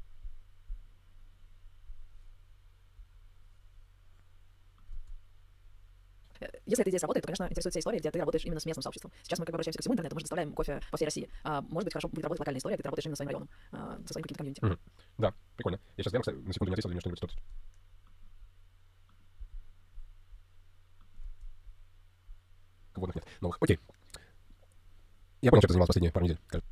э, если эта идея сработает, то, конечно, интересует все истории, где ты работаешь именно с местным сообществом. Сейчас мы как бы обращаемся ко всему интернету, мы же доставляем кофе по всей России. А, может быть, хорошо будет работать локальная история, где ты работаешь именно своим районом, а, со своим каким-то комьюнити. Мгм. Да, прикольно. Я сейчас гляну, кстати, на секунду не ответил, или мне что-нибудь тут. Водных нет. Новых. Окей. Я понял, чем ты занимался последние пару недель. кажется.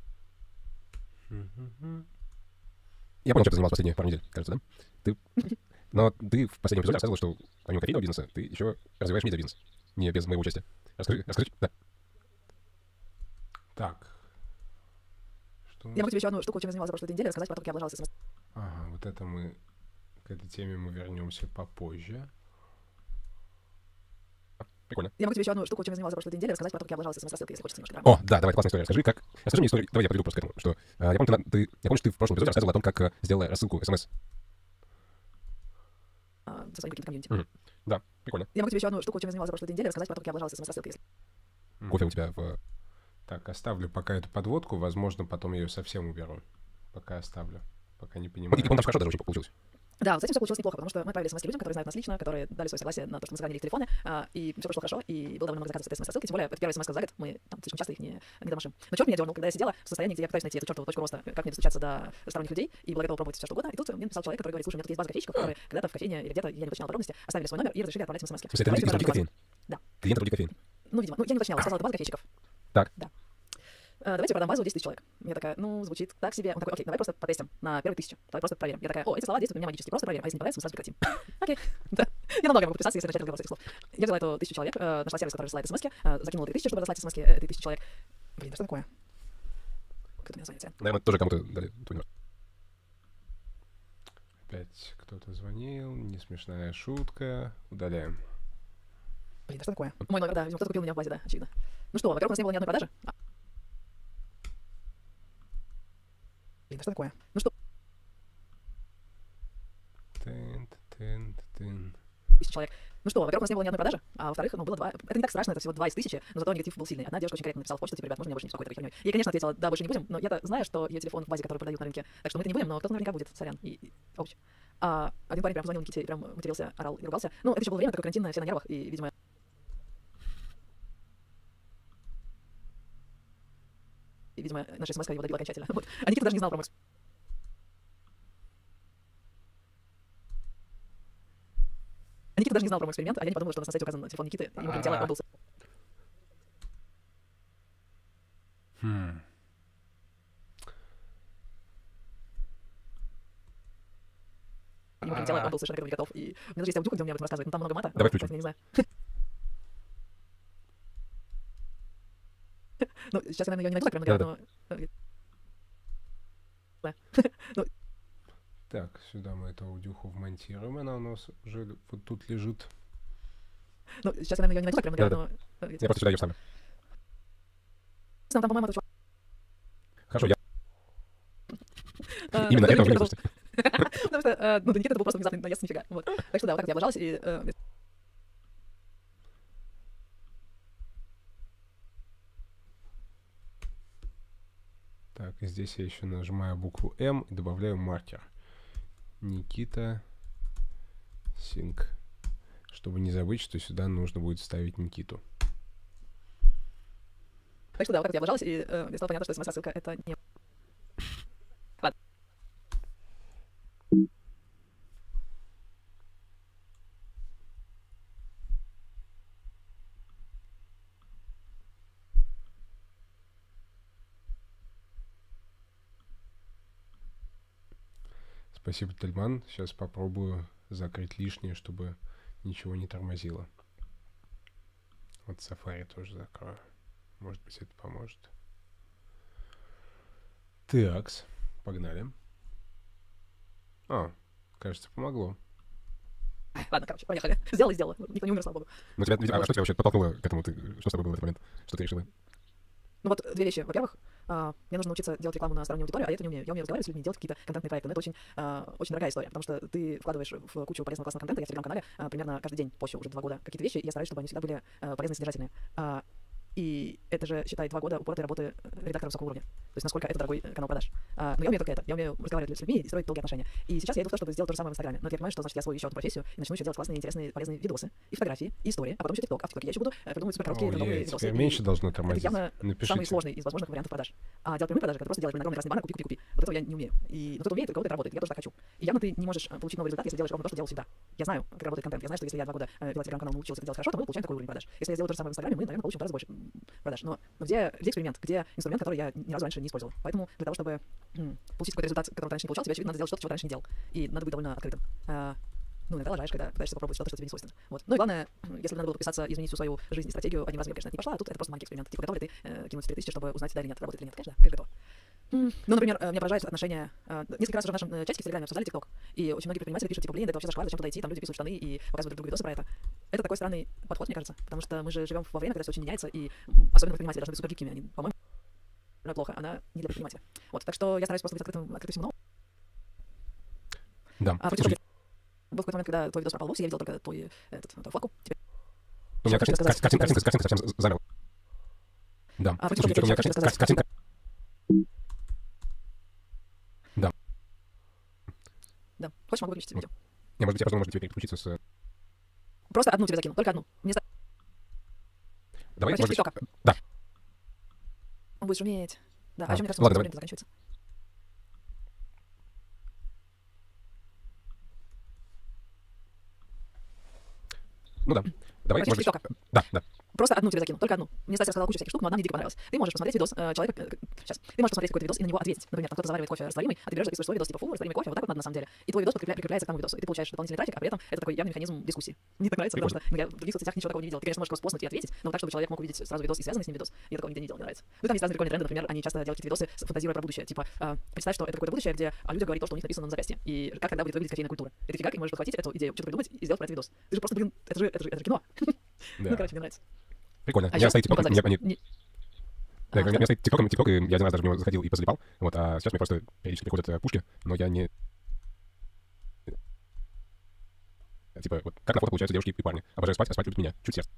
Мгм. Я понял, чем ты занимался последние пару недель, кажется, да? Ты... Но ты в последнем эпизоде рассказывал, что помимо кофейного бизнеса, ты еще развиваешь медиабизнес. Не без моего участия. Расскажи, расскажи. Да. Так. Что у Я нас? могу тебе еще одну штуку, чем я занималась за прошлую неделю, рассказать про то, как я облажалась с смс. Ага, вот это мы... К этой теме мы вернемся попозже. Прикольно. Я могу тебе еще одну штуку, чем я занималась за прошлую неделю, рассказать про то, как я облажалась с смс-рассылкой, если хочется немножко. О, да, давай, это классная история. Расскажи, как... Расскажи мне историю... Давай я подведу просто к этому. Что, а, я, помню, ты, на- ты, я помню, что ты в прошлом эпизоде рассказывал о том, как а, сделала рассылку смс. а, со своим каким-то комьюнити. Мгм. Да, прикольно. Я могу тебе еще одну штуку, чем я занималась за прошлые две недели, рассказать про то, как я облажалась смс-рассылкой. Если... М. Кофе у тебя в... Так, оставлю пока эту подводку, возможно, потом я ее совсем уберу. Пока оставлю, пока не понимаю. И, по-моему, там хорошо даже очень получилось. Да, вот с этим все получилось неплохо, потому что мы отправили смс людям, которые знают нас лично, которые дали свое согласие на то, что мы сохранили их телефоны, а, и все прошло хорошо, и было довольно много заказов с этой смс-рассылки, тем более это первая смс за год, мы там слишком часто их не, не домашим. Но черт меня дернул, когда я сидела в состоянии, где я пытаюсь найти эту чертову точку роста, как мне достучаться до сторонних людей, и была готова пробовать все что угодно, и тут мне написал человек, который говорит: слушай, у меня тут есть база кофейщиков, которые когда-то в кофейне или где-то, я не уточняла подробности, оставили свой номер и разрешили отправлять смс-ки. То есть это люди из других кофеин? Да. Клиенты других кофеин? Ну, видимо, ну, я не уточняла, сказала, это база кофейщиков. Так. Да. Uh, давайте продам базу десять тысяч человек. Я такая, ну, звучит так себе. Он такой: окей, давай просто потестим на первые тысячу. Давай просто проверим. Я такая: о, эти слова действуют на меня магически. Просто проверим. А если не понравится, мы сразу прекратим. Окей. Да. Я намного могу подписаться, если начать разговор с этих слов. Я взяла эту тысячу человек, э, нашла сервис, который рассылает смс-ки, э, закинула три тысячи, чтобы разослать смс-ки этой тысячи человек. Блин, да что такое? Кто-то меня звонит. Наверное, тоже кому-то дали твой номер. Опять кто-то звонил, не смешная шутка. Удаляем. Блин, да что такое? Мой номер, да, видимо, кто-то купил меня в базе, да, очевидно. Ну что, во-первых, у нас не было ни одной продажи. А. Блин, да что такое? Ну что? Тын, тын, тын. Тысяча человек. Ну что, во-первых, у нас не было ни одной продажи, а во-вторых, ну, было два. Это не так страшно, это всего два из тысячи, но зато негатив был сильный. Одна девушка очень корректно написала в почту: типа: ребят, можно меня больше не беспокоить такой херней. Я, конечно, ответила: да, больше не будем, но я-то знаю, что ее телефон в базе, который продают на рынке, так что мы это не будем, но кто-то наверняка будет, сорян. И, и... Ауч. А один парень прям звонил Никите и прям матерился, орал и ругался. Ну, это еще было время, такое карантинное, все на нервах, и, видимо... И, видимо, наша смс-ка его добила окончательно. Вот. А Никита даже не знал про мой... А Никита даже не знал про мой эксперимент, а я не подумала, что у нас на сайте указан телефон Никиты, ему прилетело, он был... Хм. Ему прилетело, он был совершенно к этому не готов. И у меня даже есть аудиока, где он мне об этом рассказывает, но там много мата. Давай но, включим. поэтому я не знаю. Ну, сейчас я, наверное, ее не найду так прямо наглядно, но... Ну, Так, сюда мы эту аудюху вмонтируем. Она у нас уже вот тут лежит. ну, сейчас я, наверное, ее не найду так прямо наглядно, но... Я просто сюда ее вставлю. Там, по-моему, это... Хорошо, я... А, Именно ну, это Никита вы был- слушайте. Потому что, э, ну, для Никиты это был просто внезапный наезд нифига. Вот. Так что да, вот так вот я облажалась, и... э, Так, и здесь я еще нажимаю букву М и добавляю маркер. Никита Синк. Чтобы не забыть, что сюда нужно будет вставить Никиту. Так что да, вот так вот я облажалась, и э, мне стало понятно, что смс-рассылка — это не... Ладно. Спасибо, Тельман. Сейчас попробую закрыть лишнее, чтобы ничего не тормозило. Вот Safari тоже закрою. Может быть, это поможет. Такс, погнали. А, кажется, помогло. Ладно, короче, поехали. Сделала и сделала. Никто не умер, слава богу. Ну, тебя, видимо, а что тебя вообще подтолкнуло к этому? Ты, что с тобой было в этот момент? Что ты решила? Ну вот две вещи. Во-первых, а, мне нужно научиться делать рекламу на стороннюю аудиторию, а я это не умею. Я умею разговаривать с людьми, делать какие-то контентные проекты. Но это очень, а, очень дорогая история, потому что ты вкладываешь в кучу полезного классного контента. Я в Телеграм-канале а, примерно каждый день пощу уже два года какие-то вещи, и я стараюсь, чтобы они всегда были а, полезные и содержательные. А, и это же, считай, два года упорной работы редактора высокого уровня. То есть насколько это дорогой канал продаж. А, но я умею только это. Я умею разговаривать с людьми и строить долгие отношения. И сейчас я иду в то, чтобы сделать то же самое в Инстаграме. Но я понимаю, что значит я освою еще одну профессию и начну еще делать классные, интересные, полезные видосы, и фотографии, и истории, а потом еще ТикТок. А в ТикТоке я еще буду э, придумывать супер короткие О, трендовые е, видосы. теперь И меньше должно это тормозить. явно самый Напишите. сложный из возможных вариантов продаж. А делать прямые продажи, это просто делать огромный красный баннер, купи, купи, купи. Вот этого я не умею. И но кто-то умеет, у кого-то это работает. Я тоже так хочу. И явно ты не можешь э, получить новый результат, если делаешь ровно то, что делал всегда. Я знаю, как работает контент. Я знаю, что если я два года э, вела Телеграм-канал, научился это делать хорошо, то мы получаем такой уровень продаж. Если я сделаю то же самое в Инстаграме, мы, наверное, получим гораздо больше м, продаж. Но, но где, где эксперимент, где инструмент, который я ни разу раньше не использовал. Поэтому для того, чтобы м, получить какой-то результат, который ты раньше не получал, тебе, очевидно, надо сделать что-то, чего ты раньше не делал. И надо быть довольно открытым. А, ну, иногда лажаешь, когда пытаешься попробовать что-то, что тебе не свойственно. Вот. Ну и главное, если бы надо было подписаться, изменить всю свою жизнь и стратегию, одним разом я, конечно, не пошла, а тут это просто маленький эксперимент. Типа, готов ли ты э, кинуть три тысячи, чтобы узнать, да или нет, работает или нет? Конечно, да, конечно, готов. М, Ну, например, э, меня поражают отношения... э, Несколько раз уже в нашем э, чатике в Телеграме обсуждали ТикТок, и очень многие предприниматели пишут, типа, блин, да это вообще зашквар, зачем туда идти, там люди писают штаны и показывают друг другу видосы про это. Это такой странный подход, мне кажется, потому что мы же живем во время, когда все очень меняется, и м, особенно предприниматели должны быть супер гибкими, они, по-моему, она плохо, она не для предпринимателя. Вот, так что я стараюсь просто быть открытым, открытым всему новому. Да. А, Слушай, был какой-то момент, когда твой видос пропал вовсе, я видел только твой, этот, твою фотку. Теперь... У меня Что хочешь картинка, сказать? картинка, картинка, картинка совсем замерла. Да. А, Слушай, что что-то у меня хочешь картинка, сказать? картинка... Да. Да. Хочешь, могу выключить видео. Не, может быть, я просто, может, тебе переключиться с... Просто одну тебе закину, только одну. Не ста- Давай, Короче, может быть... ТикТока. Да. Он будет шуметь. Да, а, А, еще, мне кажется, ладно, у нас давай. время заканчивается. Ну да. Давай, Короче, может быть... ТикТока. Да, да. Просто одну тебе закину, только одну. Мне, кстати, рассказала кучу всяких штук, но одна мне дико понравилась. Ты можешь посмотреть видос э, человека... Э, сейчас. Ты можешь посмотреть какой-то видос и на него ответить. Например, там кто-то заваривает кофе растворимый, а ты берешь, записываешь свой видос, типа, фу, растворимый кофе, вот так вот надо на самом деле. И твой видос подкрепля- прикрепляется к тому видосу, и ты получаешь дополнительный трафик, а при этом это такой явный механизм дискуссии. Мне так нравится, потому что ну, я в других соцсетях ничего такого не видел. Ты, конечно, можешь постнуть и ответить, но так, чтобы человек мог увидеть сразу видос и связанный с ним видос. Я такого нигде не делал, мне нравится. Ну, там есть разные прикольные тренды, например, они часто делают какие-то видосы, фантазируя про будущее. Типа, э, представь, что это какое-то будущее, где о людях говорит то, что у них написано на запястье. И как тогда будет выглядеть кофейная культура. И ты фигак, и можешь подхватить эту идею, что-то придумать и сделать про это видос. Ты же просто, блин, это же, это же, это же кино. Ну, Да. короче, мне нравится. Прикольно. А У меня ещё стоит ну, тикток, по у меня... записи. они- Не- Да, А, у меня что? стоит тикток, тикток, и я один раз даже в него заходил и позалипал. Вот, а сейчас мне просто периодически приходят э, пушки, но я не... Типа, вот, как на фото получаются девушки и парни. Обожаю спать, а спать любит меня. Чуть сердце.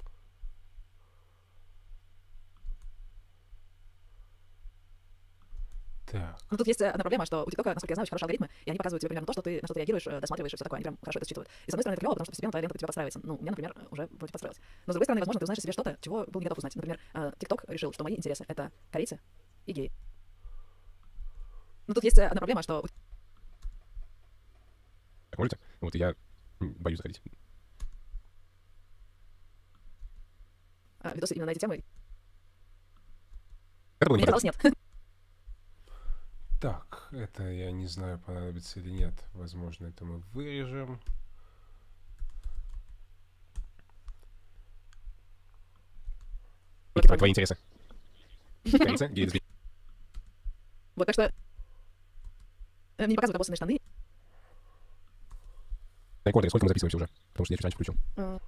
Так. Ну, тут есть э, одна проблема, что у ТикТока, насколько я знаю, очень хорошие алгоритмы, и они показывают тебе примерно то, что ты на что ты реагируешь, э, досматриваешь и все такое. Они прям хорошо это считывают. И с одной стороны, это клево, потому что постепенно твоя лента под тебя подстраивается. Ну, у меня, например, уже вроде подстроилась. Но с другой стороны, возможно, ты узнаешь о себе что-то, чего был не готов узнать. Например, э, ТикТок решил, что мои интересы — это корейцы и геи. Но тут есть э, одна проблема, что... у- Так можете? Вот, и я м, боюсь заходить. э, видосы именно на эти темы. Это было Мне не казалось, нет. Так, это я не знаю, понадобится или нет. Возможно, это мы вырежем. Твои, твои интересы. Корейцы, геи, лесбияне. Вот, так что... э, Мне не показывают обоссанные штаны. Рекорды, сколько мы записываемся уже? Потому что я чуть раньше включил. э,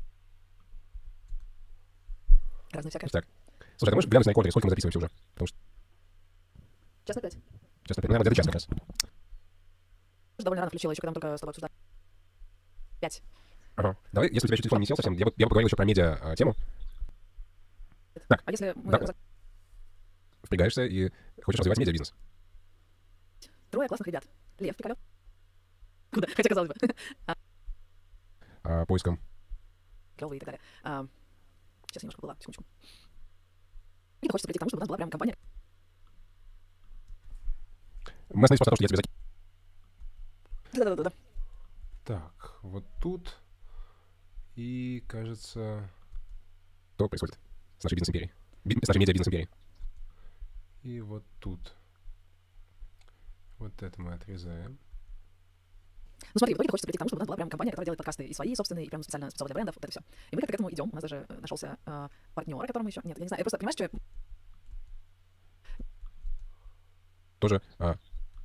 Разные всякое. Так. Слушай, а ты можешь глянуть на рекорды, сколько мы записываемся уже? Потому что Час на пять. сейчас, наверное, где-то час как раз. Довольно рано включила, еще когда мы только с тобой обсуждали. Пять. Ага. Давай, если у тебя еще телефон не сел совсем, я бы, я бы поговорил еще про медиа-тему. Так. А если мы... Да. Впрягаешься и хочешь развивать медиа-бизнес. Трое классных ребят. Лев Пикалев. Куда? Хотя, казалось бы. А, поиском. Клевый и так далее. А, сейчас я немножко была, секундочку. И хочется прийти к тому, чтобы у нас была прям компания. Мы остановились просто на том, что я тебе закину. Да-да-да-да. Так, вот тут. И, кажется... Что происходит с нашей бизнес-империей? Би- С нашей медиа-бизнес-империей. И вот тут. Вот это мы отрезаем. Ну смотри, в итоге хочется прийти к тому, чтобы у нас была прям компания, которая делает подкасты и свои собственные, и прям специально специально для брендов, вот это все. И мы как-то к этому идем. У нас даже э, нашелся э, партнер, которому еще... Нет, я не знаю. Я просто, понимаешь, что я... Тоже а,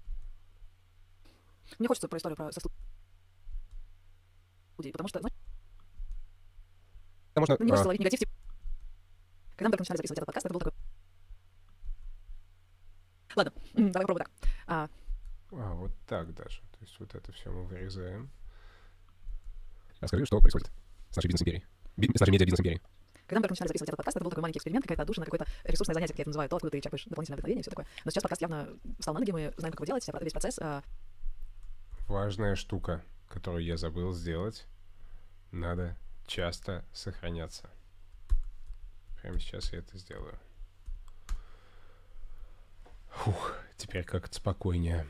Мне хочется про историю про со студией, потому что, знаешь, да, можно... ну, не хочется а, ловить негатив, типа... Когда мы только начинали записывать этот подкаст, это был такой... Ладно, м, давай попробуй так. А, А, вот так даже. То есть вот это все мы вырезаем. Расскажи, что происходит с нашей бизнес-империей. Би- С нашей медиа-бизнес-империей. когда мы только начинали записывать этот подкаст, это был такой маленький эксперимент, какая-то отдушина, какое-то ресурсное занятие, как я это называю, то, откуда ты черпаешь дополнительное вдохновение и все такое. Но сейчас подкаст явно встал на ноги, мы знаем, как его делать, вся- весь процесс. а, Важная штука, которую я забыл сделать. Надо часто сохраняться. Прямо сейчас я это сделаю. Фух, теперь как-то спокойнее.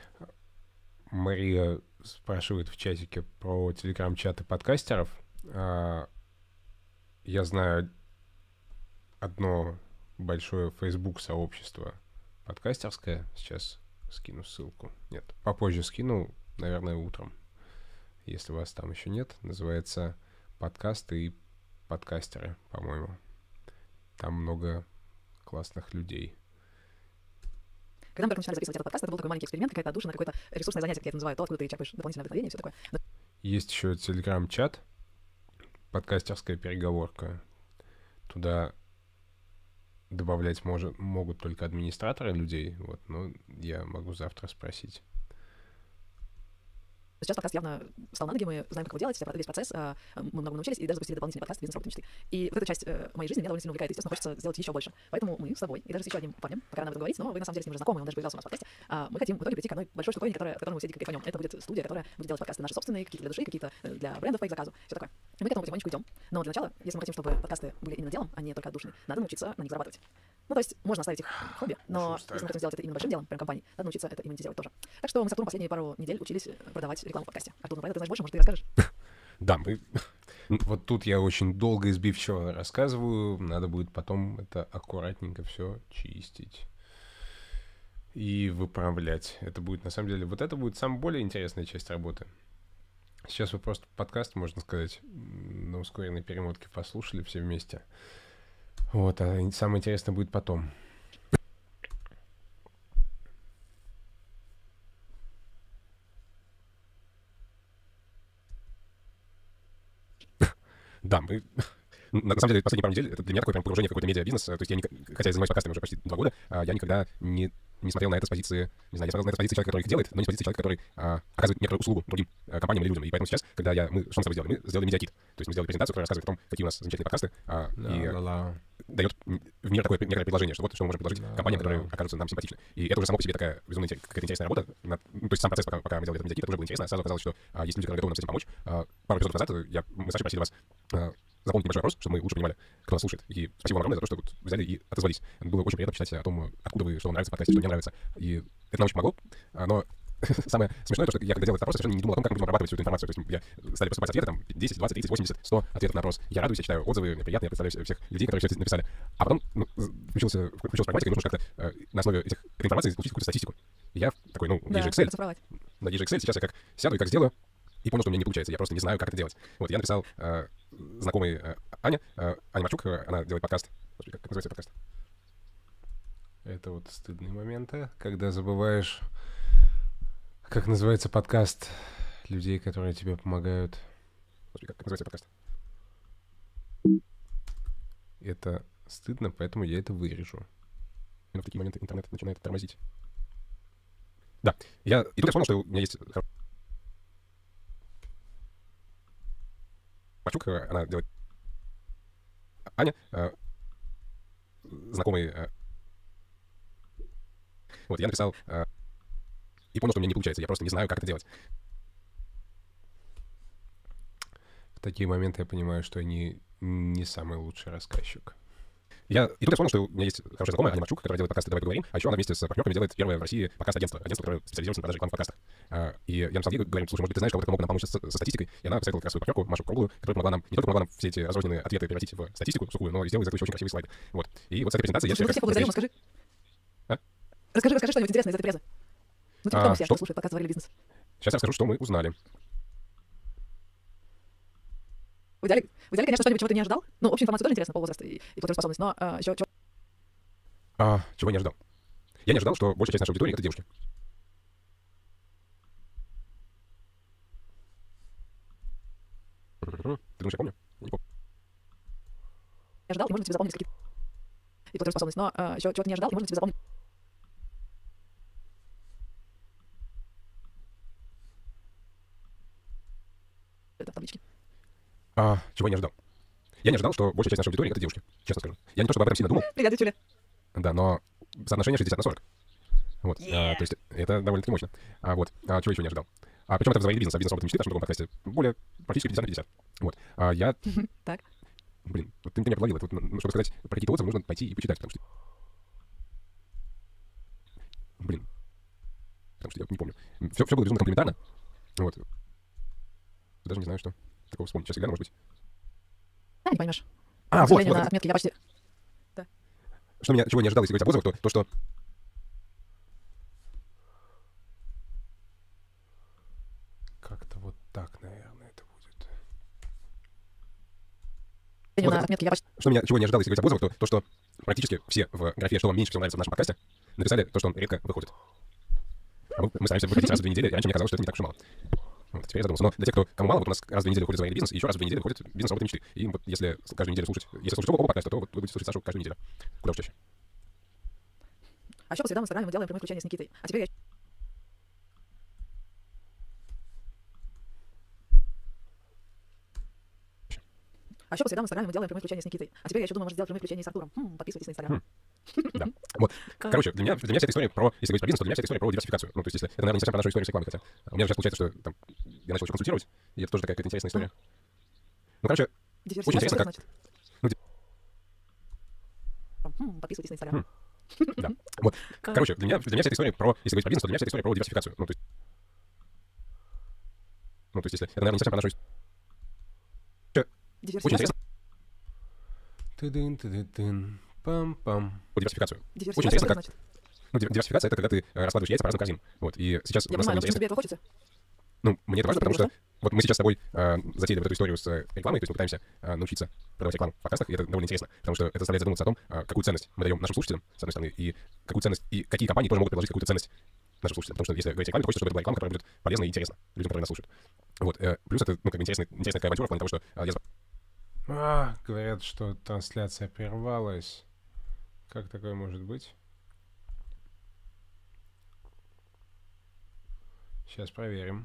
Мария спрашивает в чатике про телеграм-чаты подкастеров. А, Я знаю одно большое Facebook-сообщество подкастерское. Сейчас скину ссылку. Нет, попозже скину, наверное, утром. Если вас там еще нет. Называется «Подкасты и подкастеры», по-моему. Там много классных людей. Когда мы только начинали записывать этот подкаст, это был такой маленький эксперимент, какая-то отдушина, какое-то ресурсное занятие, как я это называю, то, откуда ты черпаешь дополнительное вдохновение и все такое. Но Есть еще телеграм-чат, подкастерская переговорка. Туда добавлять может, могут только администраторы людей, вот, но я могу завтра спросить. Сейчас подкаст явно встал на ноги, мы знаем, как его делать, весь процесс, мы многому научились и даже запустили дополнительный подкаст «Бизнес-роботы мечты». И вот эта часть моей жизни меня довольно сильно увлекает, и, естественно, хочется сделать еще больше. Поэтому мы с тобой, и даже с еще одним парнем, пока рано об этом говорить, но вы на самом деле с ним уже знакомы, он даже появлялся у нас в подкасте, мы хотим в итоге прийти к одной большой штуковине, которая, которой мы все дико кайфанем. Это будет студия, которая будет делать подкасты наши собственные, какие-то для души, какие-то для брендов по их заказу, все такое. И мы к этому потихонечку идем. Но для начала, если мы хотим, чтобы подкасты были именно делом, а не только отдушины, надо научиться на них зарабатывать. Ну, то есть можно оставить их хобби, но если мы хотим сделать это именно большим делом, прям компанией, надо научиться это именно делать тоже. Так что мы с Артуром последние пару недель учились продавать рекламу в подкасте. Артур, ну про это ты знаешь больше, может, ты расскажешь? Да, мы... Вот тут я очень долго и сбивчиво рассказываю, надо будет потом это аккуратненько все чистить и выправлять. Это будет, на самом деле, вот это будет самая более интересная часть работы. Сейчас вы просто подкаст, можно сказать, на ускоренной перемотке послушали все вместе. Вот, а самое интересное будет потом. Да, мы... На самом деле, последние пару недель это для меня такое прям погружение в какой-то медиа-бизнес. То есть я, не... хотя я занимаюсь подкастами уже почти два года, я никогда не, не смотрел на это с позиции... Не знаю, я смотрел на это с позиции человека, который их делает, но не с позиции человека, который а, оказывает некоторую услугу другим а, компаниям или людям. И поэтому сейчас, когда я... Мы, что мы с тобой сделали? Мы сделали медиакит. То есть мы сделали презентацию, которая рассказывает о том, какие у нас замечательные подкасты, а, и Ла-ла-ла. дает в мир такое некоторое предложение, что вот что мы можем предложить Да, компаниям, да. которые окажутся нам симпатичны. И это уже само по себе такая безумно интерес- какая-то интересная работа. На- ну, то есть сам процесс, пока, пока мы делали этот медиакит, это уже было интересно. Сразу оказалось, что а, есть люди, которые готовы нам с этим помочь. А, пару эпизодов назад я, мы с Сашей просили вас а, заполнить небольшой вопрос, чтобы мы лучше понимали, кто нас слушает. И спасибо вам огромное за то, что вот взяли и отозвались. Было очень приятно почитать о том, откуда вы, что вам нравится в подкасте, что не нравится. И это нам очень помогло. А, но самое смешное то, что я когда делал этот вопрос, совершенно не думал о том, как мы будем обрабатывать всю эту информацию. То есть я стали поступать ответы, там, десять, двадцать, тридцать, восемьдесят, сто ответов на вопрос. Я радуюсь, я читаю отзывы, мне приятно, я представляю всех людей, которые все это написали. А потом ну, включился, включилась прагматика, и нужно как-то э, на основе этих, этой информации получить какую-то статистику. И я такой, ну, Да, есть же Excel. оцифровать. На есть же Excel, сейчас я как сяду и как сделаю, и понял, что у меня не получается. Я просто не знаю, как это делать. Вот, я написал э, знакомой э, Аня, э, Аня Марчук, э, она делает подкаст. Господи, как называется подкаст? Это вот стыдные моменты, когда забываешь, как называется подкаст людей, которые тебе помогают. Господи, как, как называется подкаст? Это стыдно, поэтому я это вырежу. И в такие моменты интернет начинает тормозить. Да, я... И тут я вспомнил, что у меня есть... Марчук, э, она делает... Аня, э, знакомый... э, Вот, я написал... э, И понял, что у меня не получается. Я просто не знаю, как это делать. В такие моменты я понимаю, что они не самый лучший рассказчик. Я... И тут я вспомнил, что у меня есть хорошая знакомая, Аня Марчук, которая делает подкасты «Давай поговорим», а еще она вместе с партнерками делает первое в России подкаст-агентство, агентство, которое специализируется на продаже рекламных подкастов. А, И я написал ей, говорю, слушай, может быть, ты знаешь кого-то, кто мог бы нам помочь со, со статистикой? И она посоветовала как раз свою партнерку, Машу Круглую, которая помогла нам, не только помогла нам все эти разрозненные ответы превратить в статистику сухую, но и сделала из этого еще очень красивые слайды. Вот. И вот с этой презентацией я... Слушай, мы всех благодарим, расскажи. А? Расскажи, расскажи что-нибудь интересное из этой презы. Ну, типа, А, кто мы все, что? кто слушает подкаст «Заварили бизнес». Сейчас я расскажу, что мы узнали. В идеале, в идеале, конечно, что-нибудь, чего ты не ожидал. Ну, общую информацию тоже интересно по возрасту и, и платежеспособность, но а, еще, чего... А, чего я не ожидал? Я не ожидал, что большая часть нашей аудитории — это девушки. Мгм. Ты думаешь, я помню? Я не помню. не ожидал, и можно тебе запомнить какие-то... И платежеспособность, но а, еще чего ты не ожидал, и можно тебе запомнить... Это в табличке. А, чего я не ожидал? Я не ожидал, что большая часть нашей аудитории — это девушки, честно скажу. Я не то чтобы об этом сильно думал, Привет, девчуля. да, но соотношение шестьдесят на сорок. Вот, а, Yeah. то есть это довольно-таки мощно. А вот, а, чего еще не ожидал? А, причем это в «Заварили бизнес», а «Бизнес-роботы мечты», в нашем другом подкасте, более практически пятьдесят на пятьдесят. Вот, а я... Так. Блин, вот ты, ты меня подловил. Это вот, ну, чтобы сказать про какие-то отзывы, нужно пойти и почитать, потому что... Блин. Потому что я не помню. Все, все было безумно комплиментарно. Вот. Даже не знаю, что такого вспомнить. Сейчас я гляну, может быть. Да, не поймешь. А, К вот, сожалению, вот. на отметке я почти... Что меня, чего я не ожидал, если говорить об отзывах, то, то что... Как-то вот так, наверное, это будет. На Вот. отметке я почти... Что меня, чего я не ожидал, если говорить об отзывах, то, то что практически все в графе, что вам меньше всего нравится в нашем подкасте, написали то, что он редко выходит. А мы, мы стараемся выходить раз в две недели, и раньше мне казалось, что это не так уж и мало. Вот, теперь я задумался. Но для тех, кто кому мало, вот у нас раз в две недели выходит «Заварили бизнес», и еще раз в две недели выходит «Бизнес-роботы мечты». И вот если каждую неделю слушать, если слушать оба подкаста, то вот вы будете слушать Сашу каждую неделю. Куда уж чаще. А еще по средам в Инстаграме мы делаем прямые включения с Никитой. А теперь я... А еще по средам в Инстаграме мы делаем прямые включения с Никитой. А теперь я еще думаю, может сделать прямые включения с Артуром. Хм, подписывайтесь на Инстаграм. Да. Вот. Короче, для меня, для меня вся эта история про, если говорить про бизнес, то для меня вся эта история про диверсификацию. Ну, то есть, если, это, наверное, не совсем про нашу историю с рекламой, хотя. У меня сейчас получается, что там, я начал еще консультировать, и это тоже такая какая-то интересная история. Ну, короче, очень интересно, как... Значит? Ну, ди- Хм, подписывайтесь на Инстаграм. да. Вот. Короче, для меня, для меня вся эта история про, если говорить про бизнес, то для меня вся эта история про диверсификацию. Ну, то есть, ну, то есть, если это, наверное, не совсем про нашу историю. Очень интересно. Тыдын-тыдын-тын. Пам-пам. Про диверсификацию. Диверсификация, Очень интересно, что как... это значит? Ну, ди- диверсификация — это когда ты э, раскладываешь яйца по разным корзинам. Вот. И сейчас Я у нас понимаю, но интересно... почему тебе этого хочется? Ну, мне это важно, потому Потому что вот мы сейчас с тобой э, затеяли вот эту историю с э, рекламой, то есть мы пытаемся э, научиться продавать рекламу в подкастах, и это довольно интересно, потому что это заставляет задуматься о том, э, какую ценность мы даем нашим слушателям, с одной стороны, и какую ценность, и какие компании тоже могут предложить какую-то ценность нашим слушателям. Потому что если говорить о рекламе, то хочется, чтобы это была реклама, которая будет полезна и интересна людям, которые нас слушают. Вот. Э, плюс это, ну, как бы интересная, интересная такая авантюра в плане того, что э, я... А, говорят, что трансляция прервалась. Как такое может быть? Сейчас проверим.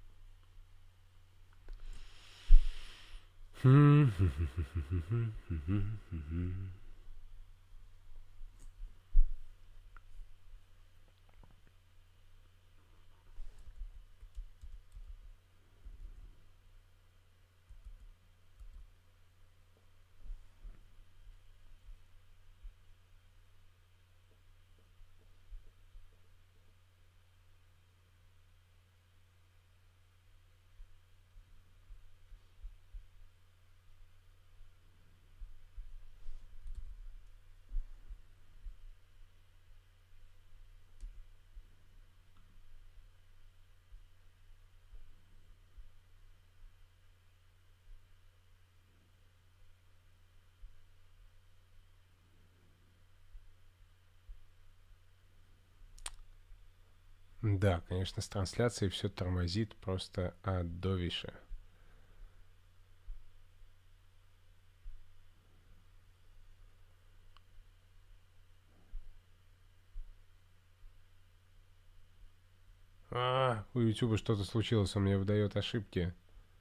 Да, конечно, с трансляцией все тормозит просто адовище. А, у YouTube что-то случилось, он мне выдает ошибки.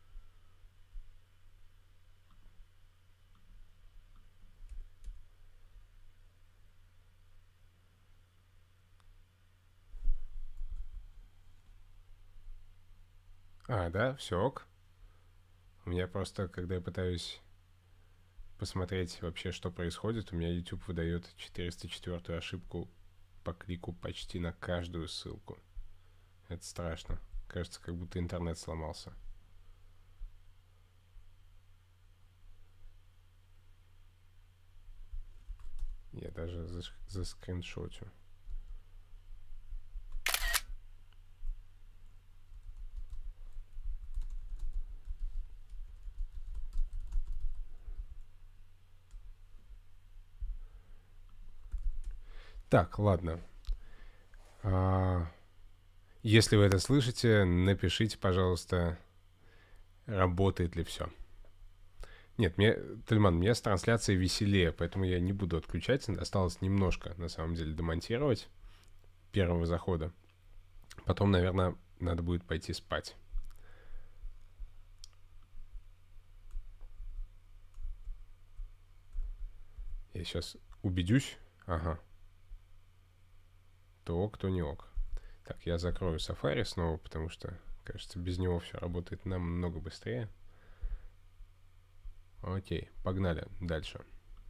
А, да, все ок. У меня просто, когда я пытаюсь посмотреть вообще, что происходит, у меня YouTube выдает четыреста четвёртую ошибку по клику почти на каждую ссылку. Это страшно. Кажется, как будто интернет сломался. Я даже заш- заскриншотю. Так, ладно. А, если вы это слышите, напишите, пожалуйста, работает ли все. Нет, мне, Тельман, мне с трансляцией веселее, поэтому я не буду отключать. Осталось немножко, на самом деле, демонтировать первого захода. Потом, наверное, надо будет пойти спать. Я сейчас убедюсь. Ага. То ок, то не ок. Так, я закрою Safari снова, потому что, кажется, без него все работает намного быстрее. Окей, погнали дальше.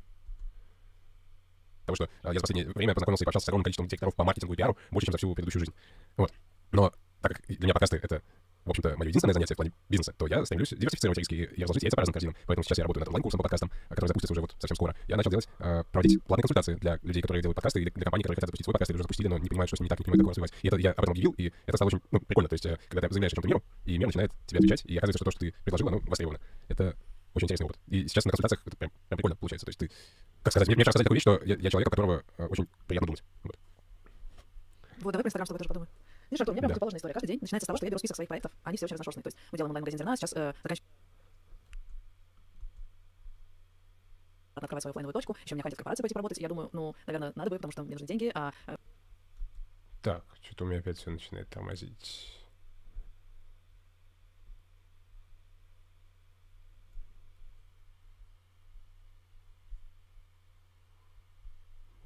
Потому что э, я за последнее время познакомился и пообщался с огромным количеством директоров по маркетингу и пиару, больше, чем за всю предыдущую жизнь. Вот. Но так как для меня подкасты — это, в общем-то, мое единственное занятие в плане бизнеса, то я стремлюсь диверсифицировать риски и разложить яйца по разным корзинам. Поэтому сейчас я работаю над онлайн-курсом по подкастам, который запустится уже вот совсем скоро. Я начал делать, э, проводить платные консультации для людей, которые делают подкасты, или для компаний, которые хотят запустить свой подкаст, или уже запустили, но не понимают, что с ними не так, не понимают, как его развивать. И это я об этом объявил, и это стало очень, ну, прикольно. То есть, э, когда ты заявляешь о чем-то миру, и мир начинает тебе отвечать, и оказывается, что то, что ты предложил, оно востребовано. Это очень интересный опыт. И сейчас на консультациях это прям, прям прикольно получается. То есть ты, как сказать, мне, мне кажется сказать такую вещь, что я, я человек, о которого э, очень приятно думать. Вот. Вот, давай про Инстаграм, чтобы я тоже подумаю. Видишь, Артур, у меня прям Да. противоположная история. Каждый день начинается с того, что я беру список своих проектов, они все очень разношерстные. То есть мы делаем онлайн-магазин зерна, сейчас э, заканчиваем открывать свою оффлайновую точку, еще мне хотят в корпорации пойти поработать, и я думаю, ну, наверное, надо бы, потому что мне нужны деньги, а э, Так, что-то у меня опять все начинает тормозить.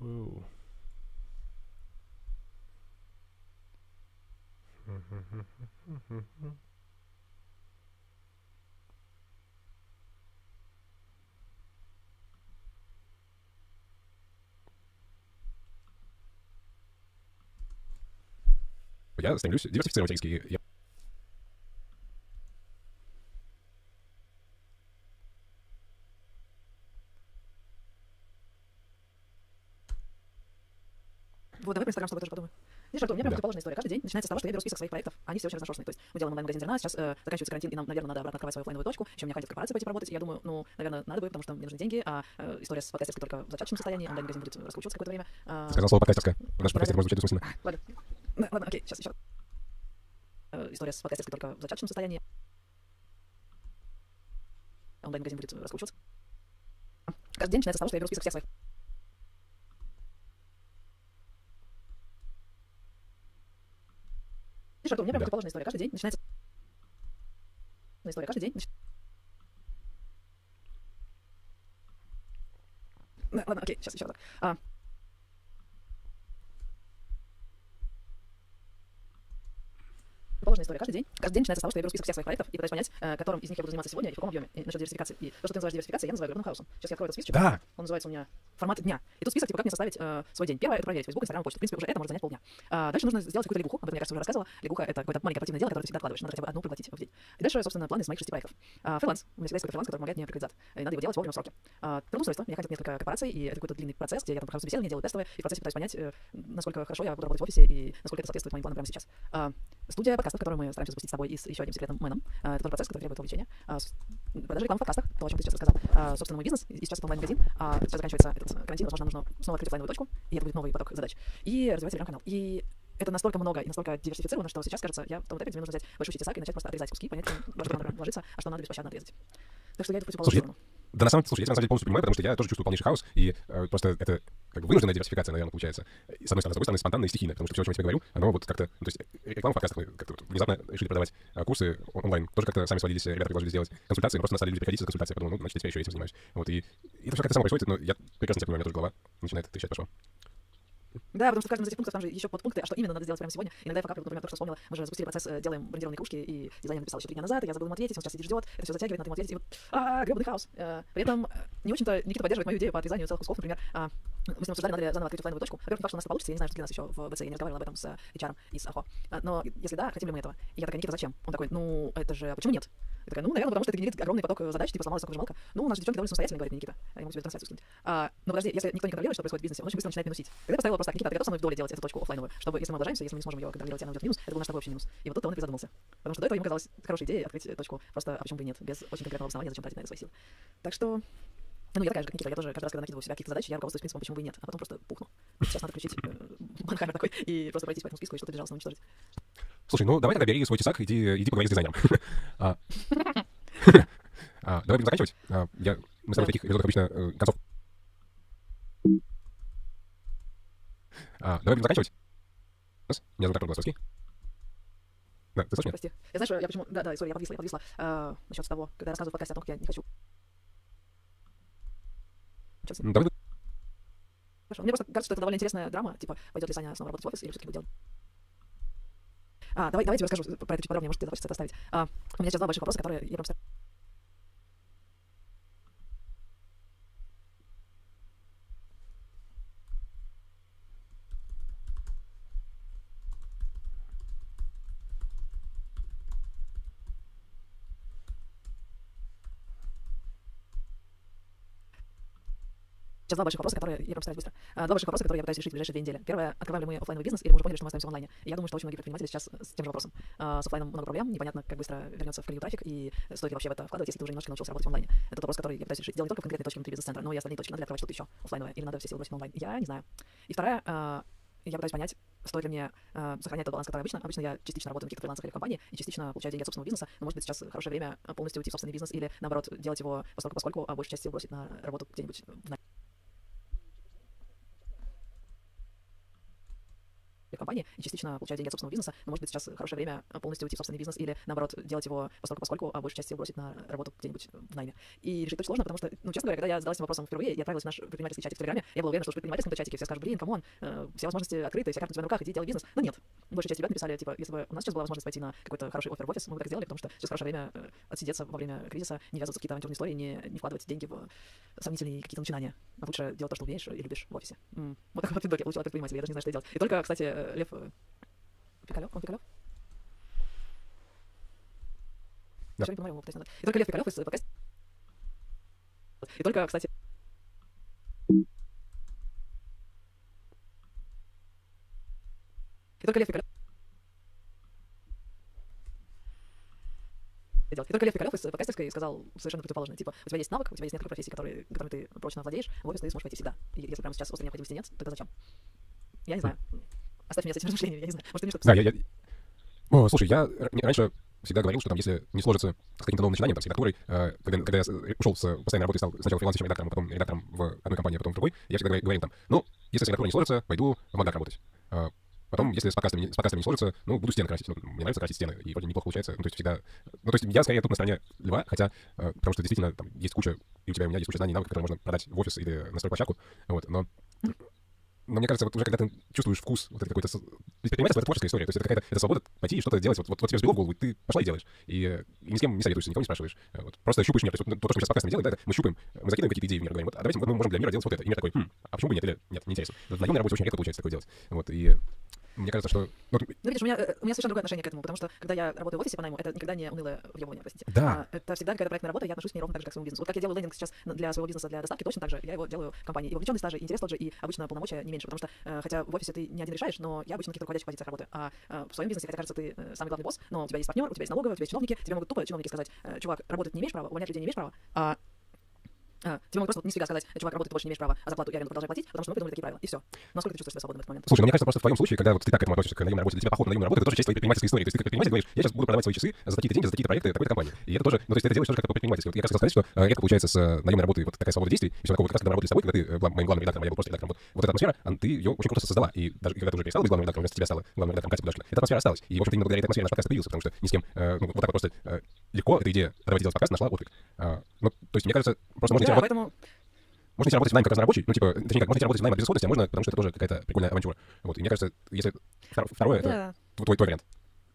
Оу. Я стремлюсь диверсифицировать риски. Я... Вот, давай про Инстаграм с тобой тоже подумаем. Видишь, Артур, у меня прям Да. противоположная история. Каждый день начинается с того, что я беру список своих проектов. Они все очень разношерстные. То есть мы делаем онлайн-магазин зерна, сейчас э, заканчивается карантин, и нам, наверное, надо обратно открывать свою оффлайновую точку. Еще у меня хватит корпорации пойти поработать, и я думаю, ну, наверное, надо бы, потому что мне нужны деньги, а э, история с подкастерской только в зачаточном состоянии, онлайн-магазин будет раскручиваться какое-то время. А, Ты сказал слово подкастерская. Наш да, подкастер да. может звучать двусмысленно. Ладно, Ну, ладно, окей, сейчас еще. Э, история с подкастерской только в зачаточном состоянии. Онлайн-магазин будет раскручиваться. Каждый день начинается с того, что я беру список всех своих. Видишь, Артур, у меня прям Да. противоположная история. Каждый день начинается... История. Каждый день... нач- Да, ладно, окей, сейчас еще так. А, Положенная история. Каждый день. Каждый день начинается с того, что я беру список всех своих проектов и пытаюсь понять, э, которым из них я буду заниматься сегодня и в каком объеме. И насчет диверсификации. И то, что ты называешь диверсификацией, я называю urban хаусом. Сейчас я открою этот список. Да! Он называется у меня формат дня. И тут список, типа, как мне составить э, свой день. Первое — это проверить Facebook, Instagram, почту. В принципе, уже это может занять полдня. А, дальше нужно сделать какую-то лягуху. Об этом я, кажется, уже рассказывала. Лягуха — это какое-то маленькое оперативное дело, которое ты всегда откладываешь. Надо хотя бы одну проглотить в день. И дальше, собственно, план из моих шести проектов. А, фриланс. У меня всегда есть какой-то фриланс, который помогает мне прикрыть зад. И надо его делать вовремя в сроки. А, трудоустройство. Меня хватит несколько корпораций, и это какой-то длинный процесс, где я там прохожу собеседование, делаю тестовые, и в процессе пытаюсь понять, э, насколько хорошо я буду работать в офисе и насколько это соответствует моим планам прямо сейчас. А, студия подкастов, которую мы стараемся запустить с тобой и с еще одним секретным мэном. А, это тоже процесс, который требует вовлечения. А, с- продажа рекламы в подкастах, то, о чем ты сейчас рассказал. А, собственно, мой бизнес, и сейчас это онлайн-магазин. А, сейчас заканчивается этот карантин, возможно, нам нужно снова открыть оффлайновую точку, и это будет новый поток задач. И развивать телеграм-канал. И это настолько много и настолько диверсифицировано, что сейчас, кажется, я в том этапе, где мне нужно взять большой тесак и начать просто отрезать куски, понять, во что надо ложиться, а что надо беспощадно отрезать. Так что я иду в противоположную Слушай, сторону. Да, на самом деле, слушай, я тебя на самом деле полностью понимаю, потому что я тоже чувствую полнейший хаос, и э, просто это как бы вынужденная диверсификация, наверное, получается. И, с одной стороны, с другой стороны, спонтанная и стихийная, потому что все, о чем я тебе говорю, оно вот как-то, ну, то есть э, реклама в подкастах, мы как-то вот внезапно решили продавать а, курсы онлайн, тоже как-то сами свалились, э, ребята предложили сделать консультации, мы просто настали люди приходить за консультацией, я подумал, ну, значит, я теперь еще этим занимаюсь. Вот, и, и это все как-то само происходит, но я прекрасно тебя понимаю, у меня тоже голова начинает трещать пошла. Да, потому что в каждом из этих пунктов там же еще подпункты, а что именно надо сделать прямо сегодня. Иногда я покапливаю, например, то, что вспомнила. Мы же запустили процесс, э, делаем брендированные кружки, и дизайнер написал еще три дня назад, и я забыл ему ответить, он сейчас сидит ждет, это все затягивает, надо ему ответить, и вот, а, гребаный хаос. Э, При этом э, не очень-то Никита поддерживает мою идею по отрезанию целых кусков, например. а, Мы с ним обсуждали, надо ли заново открыть оффлайновую точку. Во-первых, не факт, что у нас это получится, я не знаю, что для нас еще в БЦ, я не разговаривала об этом с эйч ар и с Ахо. А, Но если да, хотим ли мы этого? И я такая, Никита, зачем? Он такой, ну, это же, почему нет? Я такая, ну, наверное, потому что это генерит огромный поток задач, типа сломалась соковыжималка. Ну, у нас же девчонки довольно самостоятельные, говорит мне Никита. А я могу тебе трансляцию скинуть. А, но подожди, если никто не контролирует, что происходит в бизнесе, он очень быстро начинает минусить. Тогда я поставила просто так, Никита, ты готов со мной в доле делать эту точку оффлайновую, чтобы, если мы облажаемся, если мы не сможем ее контролировать, и она уйдет в минус, это был наш с тобой общий минус. И вот тут он и призадумался. Потому что до этого ему казалось хорошей идеей открыть э, точку просто, а почему бы и нет, без очень конкретного обоснования, зачем тратить на это свои силы. Так что, ну, я такая же, как Никита, я тоже каждый раз, когда накидываю в себя какие-то задачи, я руководствуюсь принципом, почему бы и нет, а потом просто пухну. Сейчас надо включить э, банхаймер такой и просто пройтись по этому списку и что-то держалось уничтожить. Слушай, ну давай тогда бери свой тесак, иди, иди поговори с дизайнером. А, а, Давай будем заканчивать. А, я- Мы с тобой в таких эпизодах обычно э, концов. А, Давай будем заканчивать. Раз. Меня зовут Артур Голосовский. Да, ты слышишь меня? Прости. Я знаешь, я почему... Да, да, сори, я подвисла, я подвисла. А, насчет того, когда я рассказываю в подкасте о том, как я не хочу... Чё всё? Ну, Давай. Хорошо. Мне просто кажется, что это довольно интересная драма. Типа, пойдет ли Саня снова работать в офис или все-таки будет делать? А, давай, давай я тебе расскажу про это чуть подробнее, может, тебе захочется это оставить. А, у меня сейчас два больших вопроса, которые я прям... ставлю. Сейчас два больших вопроса, которые я прям ставлю быстро. А, два больших вопроса, которые я пытаюсь решить в ближайшие две недели. Первое, открываем ли мы оффлайновый бизнес, или мы уже поняли, что мы остаемся в онлайне. И я думаю, что очень многие предприниматели сейчас с тем же вопросом. А, с оффлайном много проблем, непонятно, как быстро вернется в колею трафик, и стоит ли вообще в это вкладывать, если ты уже немножко научился работать в онлайне. Это вопрос, который я пытаюсь решить. Дело не только в конкретной точке внутри бизнес-центра, но и остальные точки. Надо ли открывать что-то еще оффлайновое, или надо все силы бросить на онлайн. Я не знаю. И вторая, а, я пытаюсь понять, стоит ли мне э, сохранять тот баланс, который обычно. Обычно я частично работаю на каких-то фрилансах или в компании, и частично получаю деньги от собственного бизнеса. Но, может быть, сейчас хорошее время полностью уйти в собственный бизнес или, наоборот, делать его постольку поскольку, а большую часть сил бросить на работу где-нибудь в найме. в компании и частично получают деньги от собственного бизнеса, но, может быть, сейчас хорошее время полностью уйти в собственный бизнес или, наоборот, делать его постольку поскольку, а большую часть сил бросить на работу где-нибудь в найме. И решить очень сложно, потому что, ну, честно говоря, когда я задалась этим вопросом впервые и отправилась в наш предпринимательский чатик в Телеграме, я была уверена, что в предпринимательском чатике все скажут: блин, камон, э, все возможности открыты, вся карта у тебя на руках, иди делай бизнес. Но нет. Большая часть ребят написали, типа, если бы у нас сейчас была возможность пойти на какой-то хороший оффер в офис, мы бы так сделали, потому что сейчас хорошее время э, отсидеться во время кризиса, не ввязываться в какие-то авантюрные истории, не, не вкладывать деньги в сомнительные какие-то начинания. А лучше делать то, что умеешь и любишь в офисе. М. Вот такой вот фидбэк я получила от предпринимателей, я даже не знаю, что делать. И только, кстати, Лев Пикалев, он Пикалев? Да. Еще не понимаю, его пытаюсь назвать. И только Лев Пикалев из подкаста. И только, кстати... И только Лев Пикалев... делать. И только Лев Пикалев из подкастерской сказал совершенно противоположное. Типа, у тебя есть навык, у тебя есть несколько профессий, которые, которыми ты прочно владеешь, в офис ты сможешь пойти всегда. И если прямо сейчас острой необходимости нет, тогда зачем? Я не знаю. Оставь меня с этим размышлением, я не знаю. Может, ты мне что-то... Да, я... я... О, слушай, я р- раньше всегда говорил, что там, если не сложится с каким-то новым начинанием, там, с редактурой, э, когда, когда я с- ушел с постоянной работы, стал сначала фрилансером, редактором, потом редактором в одной компании, а потом в другой, я всегда говорил, говорил там, ну, если с редактурой не сложится, пойду в Мангак работать. А потом, если с подкастами, не- с подкастами не сложится, ну, буду стены красить. Ну, мне нравится красить стены, и вроде неплохо получается. Ну, то есть всегда... Ну, то есть я скорее тут на стороне льва, хотя, э, потому что действительно там есть куча, и у тебя, и у меня есть куча знаний и навыков, которые можно продать в офис или на стройплощадку, вот, но... Но мне кажется, вот уже когда ты чувствуешь вкус вот этой какой-то... со- Ведь предпринимательство — это творческая история, то есть это какая-то это свобода пойти и что-то делать. Вот, вот, вот тебе взбило в голову, и ты пошла и делаешь. И, э, и ни с кем не советуешься, никого не спрашиваешь. Э, Вот, просто щупаешь мир. То есть вот, то, что мы сейчас с подкастами делаем, да, это мы щупаем, мы закидываем какие-то идеи в мир, говорим, вот, а давайте вот мы можем для мира делать вот это. И мир такой, хм, а почему бы нет? Или нет, неинтересно. Вот в наемной работе очень редко получается такое делать. Вот, и мне кажется, что... Ну, Ну, видишь, у меня, э, у меня совершенно другое отношение к этому, потому что, когда я работаю в офисе по найму, это никогда не унылое въебывание, простите. Да. А, это всегда какая-то проектная работа, я отношусь к ней ровно так же, как к своему бизнесу. Вот как я делаю лендинг сейчас для своего бизнеса, для доставки, точно так же я его делаю в компании. И вовлеченный стаж, и интерес тот же, и обычно полномочия не меньше, потому что, э, хотя в офисе ты не один решаешь, но я обычно на каких-то руководящих позициях работаю. А э, в своем бизнесе, хотя кажется, ты э, самый главный босс, но у тебя есть партнер, у тебя есть налоговая, у тебя есть чиновники, тебе могут тупо чиновники сказать: э, чувак, работать не имеешь права, увольнять людей не имеешь права, а А, тебе могут просто вот нифига сказать: чувак, работать ты больше не имеешь права, а зарплату и аренду продолжай платить, потому что мы придумали такие правила. И все. Насколько ты чувствуешь себя свободным в этот момент? Слушай, ну, мне кажется, просто в твоем случае, когда вот ты так к этому относишься, к наемной работе, для тебя поход на наемную работу — это тоже часть твоей предпринимательской истории. То есть ты как предприниматель говоришь: я сейчас буду продавать свои часы за такие-то деньги, за такие-то проекты такой-то компании. И это тоже, ну, то есть ты это делаешь тоже как предприниматель. Вот я как раз хотел сказать, что э, редко получается с э, наемной работой вот такая свобода действий, и все такое. Вот как раз когда мы работали с тобой, когда ты э, была моим главным редактором, а я был просто редактором, вот, вот эта атмосфера, а, ты ее очень круто создала. И даже когда ты уже перестала быть главным редактором, вместо тебя стала главным редактором Катя Кудашкина, эта атмосфера осталась. И, в общем-то, именно благодаря этой атмосфере наш подкаст появился, потому что ни с кем, э, ну, вот так вот просто э, легко эта идея «давайте делать подкаст» нашла отклик. А, ну, то есть, мне кажется, просто можно идти Да, работать... поэтому Можно идти работать в найм как разнорабочий, ну, типа, точнее, как, можно идти работать в найм от безысходности, а можно, потому что это тоже какая-то прикольная авантюра. Вот, и мне кажется, если втор- второе, это да. твой, твой вариант.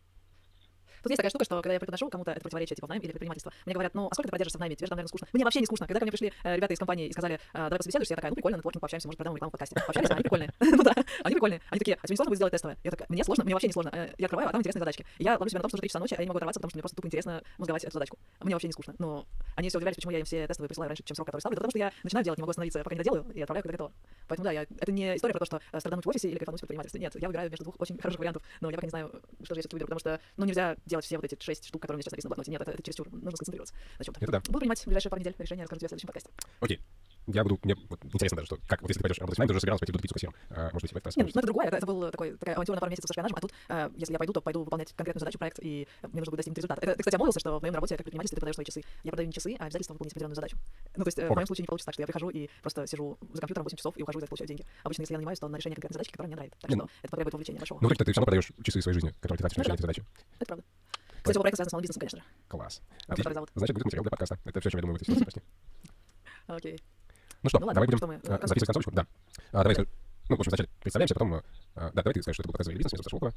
Тут есть такая штука, что когда я преподношу кому-то это противоречие, типа в найм или предпринимательство, мне говорят: ну, а сколько ты продержишься в найме? Тебе же там, наверное, скучно. Мне вообще не скучно. Когда ко мне пришли э, ребята из компании и сказали: э, давай пособеседуешься, я такая: ну, прикольно, нетворкинг, пообщаемся, может, продаем рекламу в подкасте. Пообщались, они прикольные. Ну да, они прикольные. Они такие: а тебе не сложно будет сделать тестовое? Я такая: мне сложно, мне вообще не сложно. Э, Я открываю, а там интересные задачки. И я ловлю себя на том, что уже три часа ночи, а я не могу оторваться, потому что мне просто тупо интересно мозговать эту задачку. Мне вообще не скучно. Но они все удивлялись, почему я им все тестовые присылаю раньше, чем срок, который ставлю. Да потому что я начинаю делать, не могу остановиться, пока не доделаю, и отправляю, когда готово. Поэтому да, я... это не история про то, что э, страдануть в офисе или кайфануть в предпринимательстве. Нет, я выбираю между двух очень хороших вариантов, но я пока не знаю, что же я все-таки выберу, потому что, ну, нельзя делать все вот эти шесть штук, которые мне сейчас написаны на блокноте. Нет, это, это чересчур. Нужно сконцентрироваться на чем-то. Это да. Буду принимать в ближайшие пару недель решение, расскажу тебе в следующем подкасте. Окей. Я буду, мне вот интересно даже, что, как, вот если ты пойдешь работать в найм, ты уже собирался пойти в пиццу кассиром. А, может быть, в этот раз Нет, ну получится. это другое, это, это был такой, такая авантюра на пару месяцев со шпионажем, а тут, э, если я пойду, то пойду выполнять конкретную задачу, проект, и мне нужно будет достигнуть результата. Это, ты, кстати, обмолвился, что в моем работе как предприниматель ты продаешь свои часы. Я продаю не часы, а обязательство выполнить определенную задачу. Ну, то есть э, в моем случае не получится так, что я прихожу и просто сижу за компьютером восемь часов и ухожу и за это получаю деньги. Обычно, если я нанимаюсь, то на решение конкретной задачи, которая мне нравится. Так Не, что ну- это потребует вовлечения большого. Ну, то есть ты все равно продаешь часы своей жизни, которые ты тратишь на Ну да. решение этой задачи. Это правда. Кстати, оба проекта связаны с малым бизнесом, конечно же. Класс. А Отлично. который зовут? Значит, будет материал для подкаста. Это все, о чем я думаю в этой ситуации почти. Окей. Ну что, Ну ладно, давай будем что мы, э, э, записывать концовочку? Да. А, давай, скажи- ну, в общем, вначале представляемся, потом, э, а, да, давай ты скажешь, что это был подкаст «Завели бизнес», меня зовут Саша Волкова.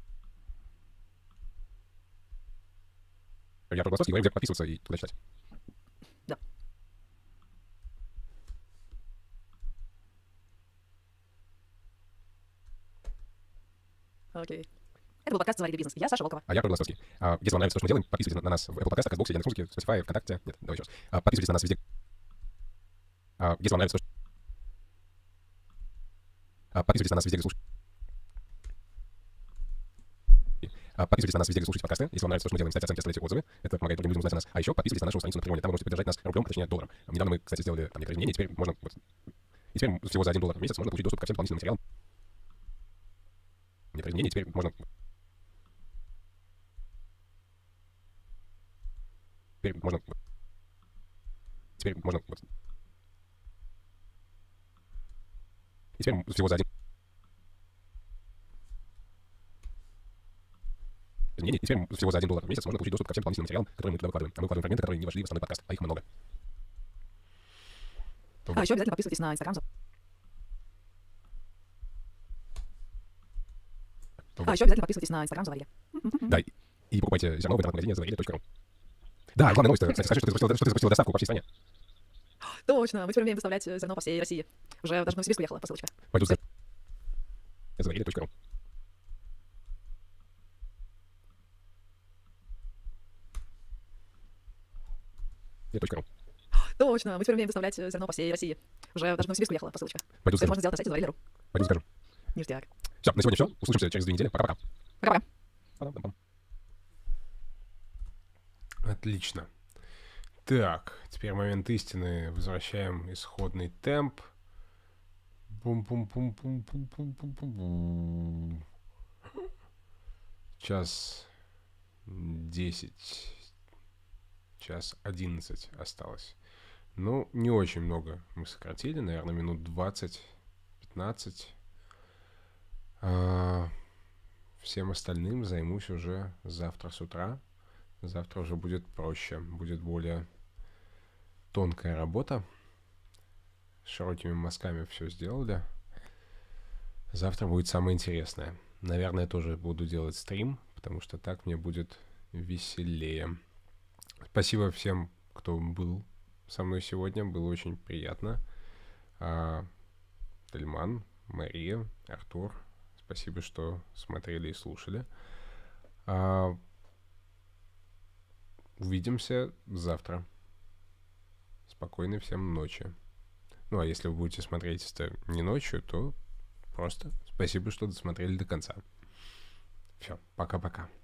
Я Артур Глазовский, говорю, где подписываться и туда читать. Да. Окей. Это был подкаст «Заварили бизнес». Я Саша Волкова. А я Артур Глазовский. А, если вам нравится то, что мы делаем, подписывайтесь на, на нас в Apple подкастах, Castbox, Яндекс.Музыке, Spotify, ВКонтакте. Нет, давай еще раз. А, подписывайтесь на нас везде. А, если вам нравится то, что... А, подписывайтесь на нас везде, где слушаете. А, подписывайтесь на нас везде, где слушаете подкасты. Если вам нравится то, что мы делаем, ставьте оценки, оставляйте отзывы. Это помогает другим людям узнать о нас. А еще подписывайтесь на нашу страницу на Патреоне. Там вы можете поддержать нас рублем, а точнее долларом. Недавно мы, кстати, сделали там некоторые изменения. Теперь можно... Вот, и теперь всего за один доллар в месяц можно получить доступ ко всем дополнительным материалам. Некоторые изменения. Теперь можно... Теперь можно... Теперь можно... Вот. И теперь всего за один... мнений. И теперь всего за один доллар в месяц можно получить доступ ко всем дополнительным материалам, которые мы туда выкладываем. А мы выкладываем фрагменты, которые не вошли в основной подкаст, а их много. А еще обязательно подписывайтесь на Инстаграм. А еще обязательно подписывайтесь на Инстаграм Заварили. Да, и покупайте зерно в интернет-магазине заварили точка ру. Да, главная новость, кстати, скажи, что ты запустила, что ты запустила доставку по всей стране. Точно, мы теперь умеем доставлять зерно по всей России. Уже даже в Новосибирск уехала посылочка. Пойду за заварили точка ру. Точка ру. Точно, мы теперь умеем доставлять зерно по всей России. Уже даже в Новосибирск уехала посылочка. Пойду Это скажу. можно сделать на сайте заварили точка ру. Пойду скажу. Ништяк. Все, на сегодня все. Услышимся через две недели. Пока-пока. Пока-пока. Па-дам-пам. Отлично. Так, теперь момент истины. Возвращаем исходный темп. Бум-бум-бум-бум-бум-бум-бум-бум. Час десять. Час одиннадцать осталось. Ну, не очень много мы сократили. Наверное, минут двадцать-пятнадцать. А, всем остальным займусь уже завтра с утра. Завтра уже будет проще. Будет более тонкая работа. С широкими мазками все сделали. Завтра будет самое интересное. Наверное, тоже буду делать стрим, потому что так мне будет веселее. Спасибо всем, кто был со мной сегодня. Было очень приятно. А, Тельман, Мария, Артур. Спасибо, что смотрели и слушали. А, увидимся завтра. Спокойной всем ночи. Ну, а если вы будете смотреть это не ночью, то просто спасибо, что досмотрели до конца. Все, пока-пока.